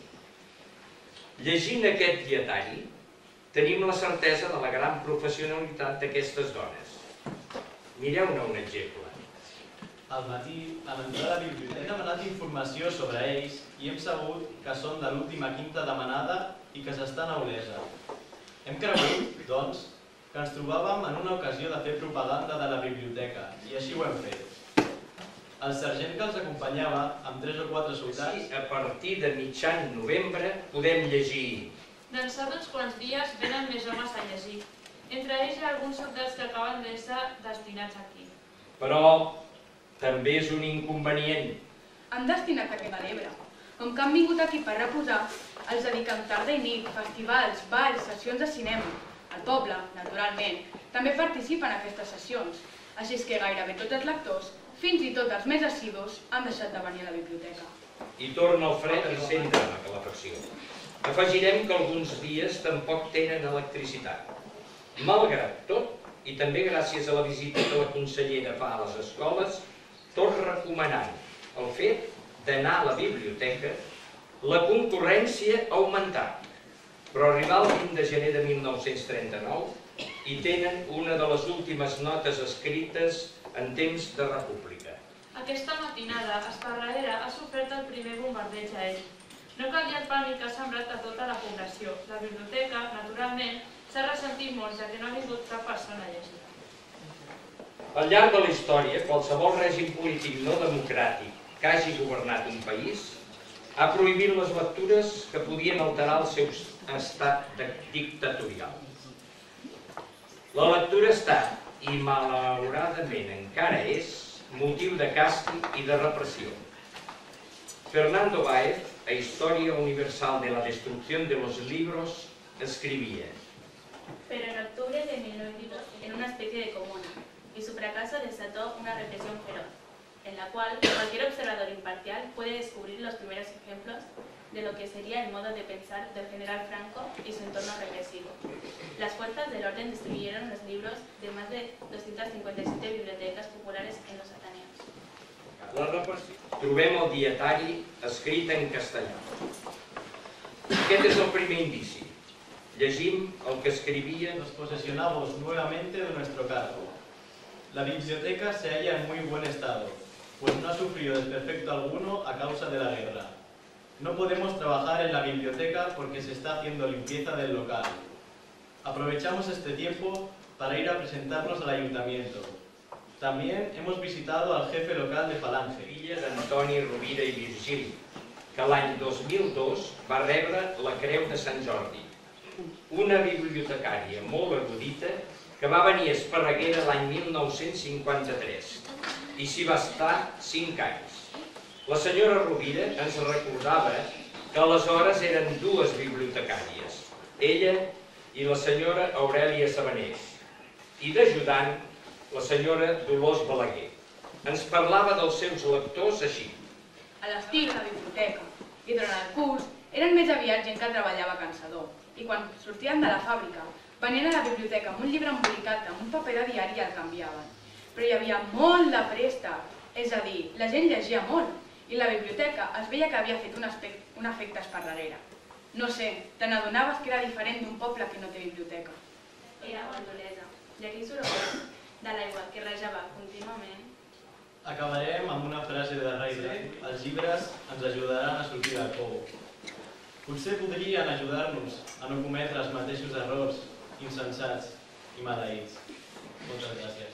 Llegint aquest dietari, tenim la certesa de la gran professionalitat d'aquestes dones. Mireu-ne un exemple. Al matí, a l'entrada de la biblioteca hem anat informació sobre ells i hem sabut que són de l'última quinta demanada i que s'estan a Olesa. Hem cregut, doncs, que ens trobàvem en una ocasió de fer propaganda de la biblioteca i així ho hem fet. El sergent que els acompanyava, amb 3 o 4 soldats... Sí, a partir de mitjan novembre podem llegir. D'ençà d'uns quants dies venen més homes a llegir. Entre ells hi ha alguns soldats que acaben d'ésser destinats aquí. Però també és un inconvenient. Han destinat aquest a l'Ebre. Com que han vingut aquí per reposar, els dediquen tarda i nit, festivals, balls, sessions de cinema. El poble, naturalment, també participa en aquestes sessions. Així és que gairebé tots els lectors, fins i tot els més assidus, han deixat de venir a la biblioteca. I torna el fred a encendre la calefacció. Afegirem que alguns dies tampoc tenen electricitat. Malgrat tot, i també gràcies a la visita que la consellera fa a les escoles, tot recomanant el fet d'anar a la biblioteca, la concurrència ha augmentat. Però arribar el 20 de gener de 1939 i tenen una de les últimes notes escrites en temps de república. Aquesta matinada, Esparreguera ha sofert el primer bombardeig aeri. No cal dir el pànic que ha sembrat a tota la població. La biblioteca, naturalment, s'ha ressentit molt, ja que no ha vingut cap persona a llegir. Al llarg de la història, qualsevol règim polític no democràtic que hagi governat un país ha prohibit les lectures que podien alterar el seu estat dictatorial. La lectura ha estat, i malauradament encara és, motiu de càstig i de repressió. Fernando Báez, a Historia Universal de la Destrucción de los Libros, escribía: Pero en octubre de 1902, en una especie de comuna, y su fracaso desató una represión feroz, en la cual cualquier observador imparcial puede descubrir los primeros ejemplos de lo que sería el modo de pensar del general Franco y su entorno represivo. Las fuerzas del orden destruyeron los libros de más de 257 bibliotecas populares en los Ateneos. Trobem el dietari escrit en castellà. Aquest és el primer indici. Llegim el que escribia... Nos posesionamos nuevamente de nuestro cargo. La biblioteca se halla en muy buen estado, pues no ha sufrido desperfecto alguno a causa de la guerra. No podemos trabajar en la biblioteca porque se está haciendo limpieza del local. Aprovechamos este tiempo para ir a presentarnos al ayuntamiento. También hemos visitado al jefe local de Falange. Filla d'Antoni Rovira i Virgili, que l'any 2002 va rebre la Creu de Sant Jordi. Una bibliotecària molt erudita que va venir a Esparreguera l'any 1953 i s'hi va estar 5 anys. La senyora Rovira ens recordava que aleshores eren 2 bibliotecàries, ella i la senyora Aurèlia Sabanés, i d'ajudant la senyora Dolors Balaguer. Ens parlava dels seus lectors així. A l'estiu, a la biblioteca, i durant el curs eren més aviat gent que treballava cansador, i quan sortien de la fàbrica venien a la biblioteca amb un llibre embolicat amb un paper de diari i el canviaven. Però hi havia molt de préstec, és a dir, la gent llegia molt, i la biblioteca es veia que havia fet un efecte esparreguera. No sé, te n'adonaves que era diferent d'un poble que no té biblioteca. Era gondolesa, i aquell soroll de l'aigua que rajava contínuament. Acabarem amb una frase de Raida. Els llibres ens ajudaran a sortir del pou. Potser podrien ajudar-nos a no cometre els mateixos errors insensats i maleïts. Moltes gràcies.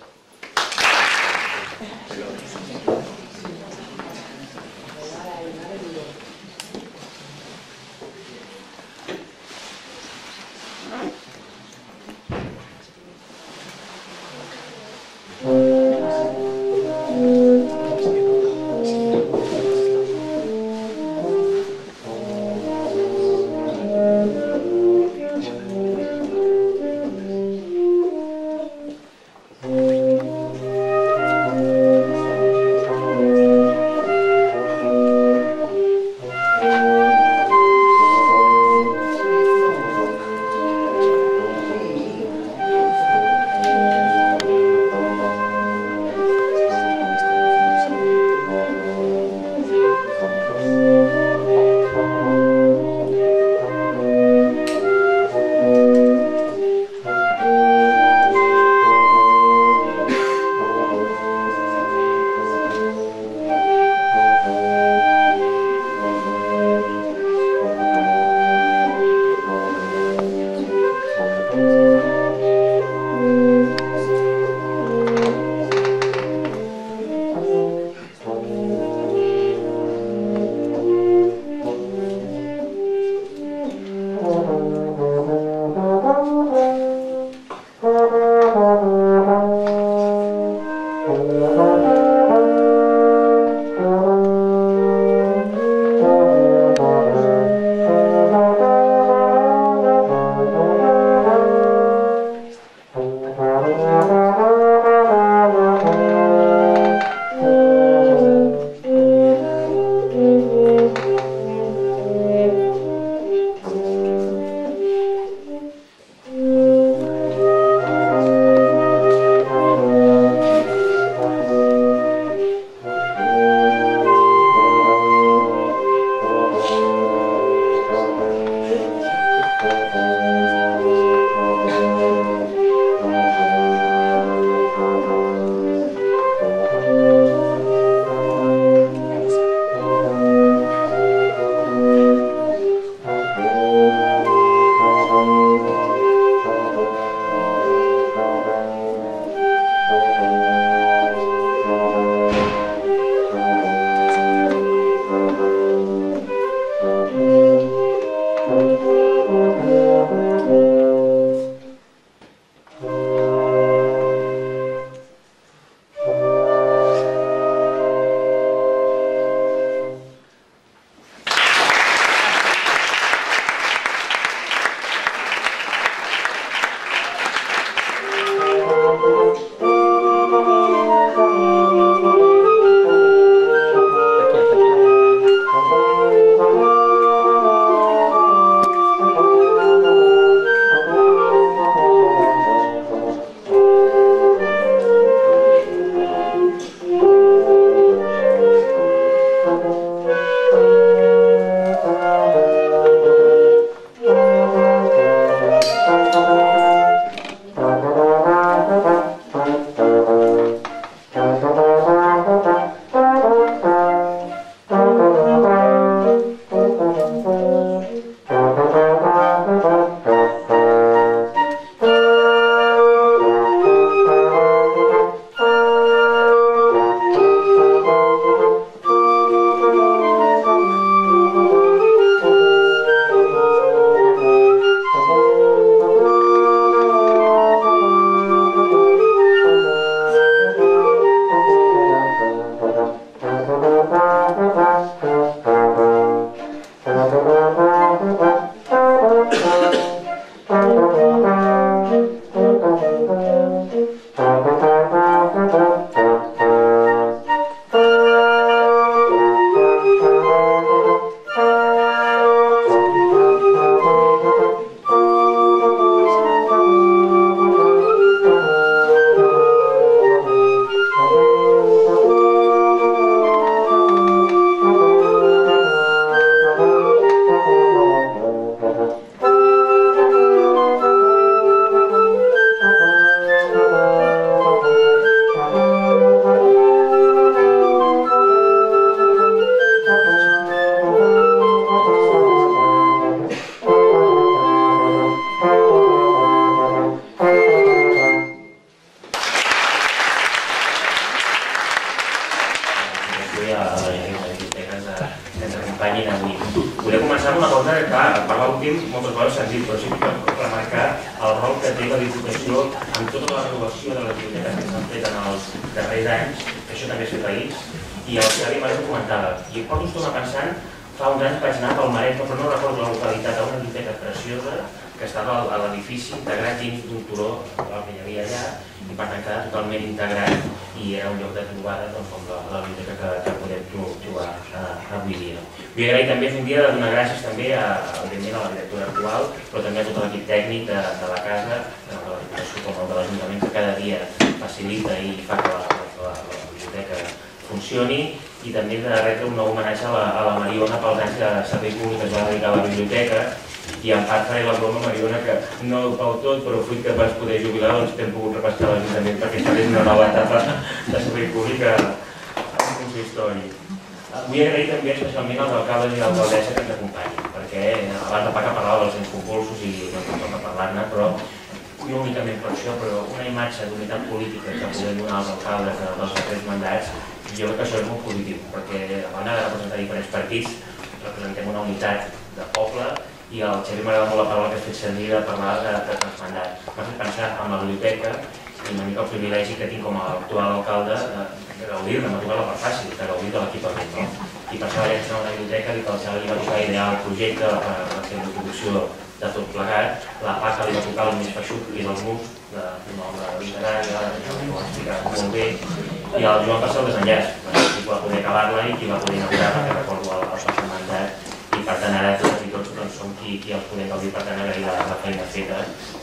i una mica el privilegi que tinc com a actual alcalde de gaudir-ne, m'ha tocat la part fàcil, de gaudir de l'equipament. I per això vaig entrar a una biblioteca i que el li va tocar idear el projecte per fer la producció de tot plegat. La Paca li va tocar el més feixut, que és el MUS, d'un home literari, que ho ha explicat molt bé, i el Joan va ser el desenllaç, qui va poder acabar-la i qui va poder inaugurar-la, que recordo el passat mandat, i per tant ara tots i tots som qui els podem gaudir, per tant agrair la feina feta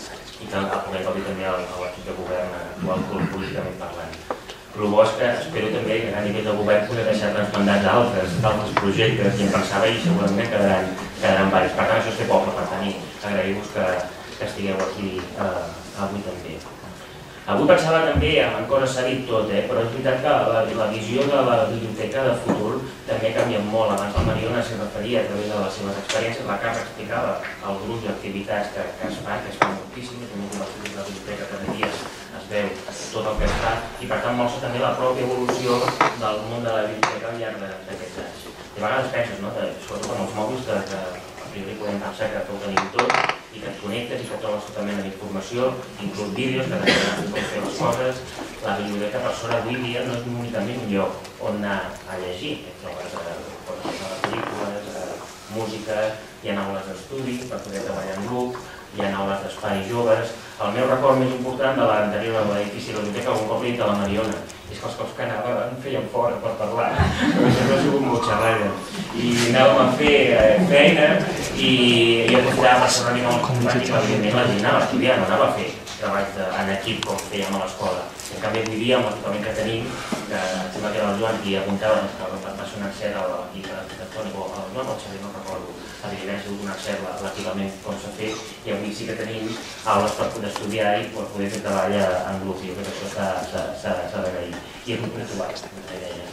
i que el podem gaudir també a l'equip de govern actual políticament parlant. El bo és que espero també que a nivell de govern poder deixar transmandats d'altres projectes i em pensava i segurament quedaran diversos. Per tant, això és fer poble, per tenir, agrair-vos que estigueu aquí avui també. Avui pensava també, en coses s'ha dit tot, però és veritat que la visió de la biblioteca de futur també ha canviat molt. Abans la Mariona s'hi referia a través de les seves experiències, la Carla explicava el grup d'activitats que es fan moltíssimes, la biblioteca cada dia es veu tot el que es fa i per tant mostra també la pròpia evolució del món de la biblioteca al llarg d'aquests anys. I a vegades penses, sobretot amb els mòbils, que a priori podem pensar que ho tenim tot i que et connectes i que trobes tota mena d'informació, inclús vídeos que t'ajuden a fer les coses. La biblioteca, per sort, avui dia no és únicament un lloc on anar a llegir. Trobes pel·lícules, música, hi ha aules d'estudi per poder treballar en grup, hi ha aules d'espai joves. El meu record més important de l'anterior de l'edifici de la biblioteca, algun cop li he dit a la Mariona, és que els cops que anava em feien fora per parlar, perquè sempre ha sigut molt xerrada. I anàvem a fer feina i aprofitava per ser una mica molt pràctica, evidentment la gent anava a estudiar, no anava a fer treballs en equip com fèiem a l'escola. En canvi, avui dia, amb l'equipament que tenim, que em sembla que era el Joan qui apuntava que va ser un encert i que l'arquitectònic o el Joan o el Xavier, no recordo, a dir, ha sigut un encert l'equipament com s'ha fet i avui sí que tenim aules per poder estudiar i per poder fer treball en grup. Jo crec que això s'ha d'agrair. I és un punt de trobar,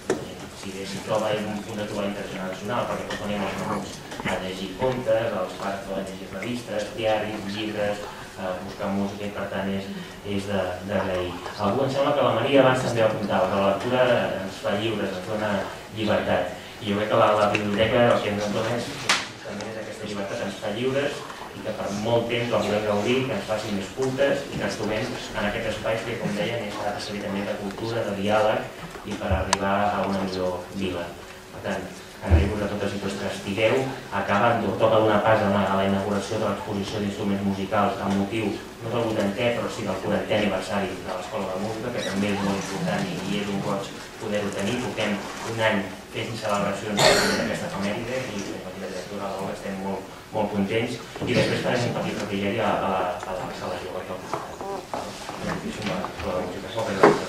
si troba un punt de trobar internacional, perquè tots venim els menús a llegir contes, els pares poden llegir revistes, diaris, llibres, buscar música i per tant és d'agrair. Algú em sembla que la Maria abans també apuntava que la lectura ens fa lliures, ens dona llibertat. I jo crec que la biblioteca el que ens dona també és aquesta llibertat, ens fa lliures i que per molt temps el podem gaudir, que ens facin més cultes i que ens trobem en aquests espais que, com deien, ha de servir també de cultura, de diàleg i per arribar a una millor vila. Per tant, agrair-vos a totes i tots que estigueu. Acabant, toca donar pas a la inauguració de l'exposició d'instruments musicals amb motiu, no del 80è, però sí del 40è aniversari de l'Escola de Música, que també és molt important i és un goig poder-ho tenir. Portem un any fent celebracions d'aquesta efemèride i la directora de l'obra estem molt contents i després farem un petit refrigeri a la sala jove. Moltes gràcies.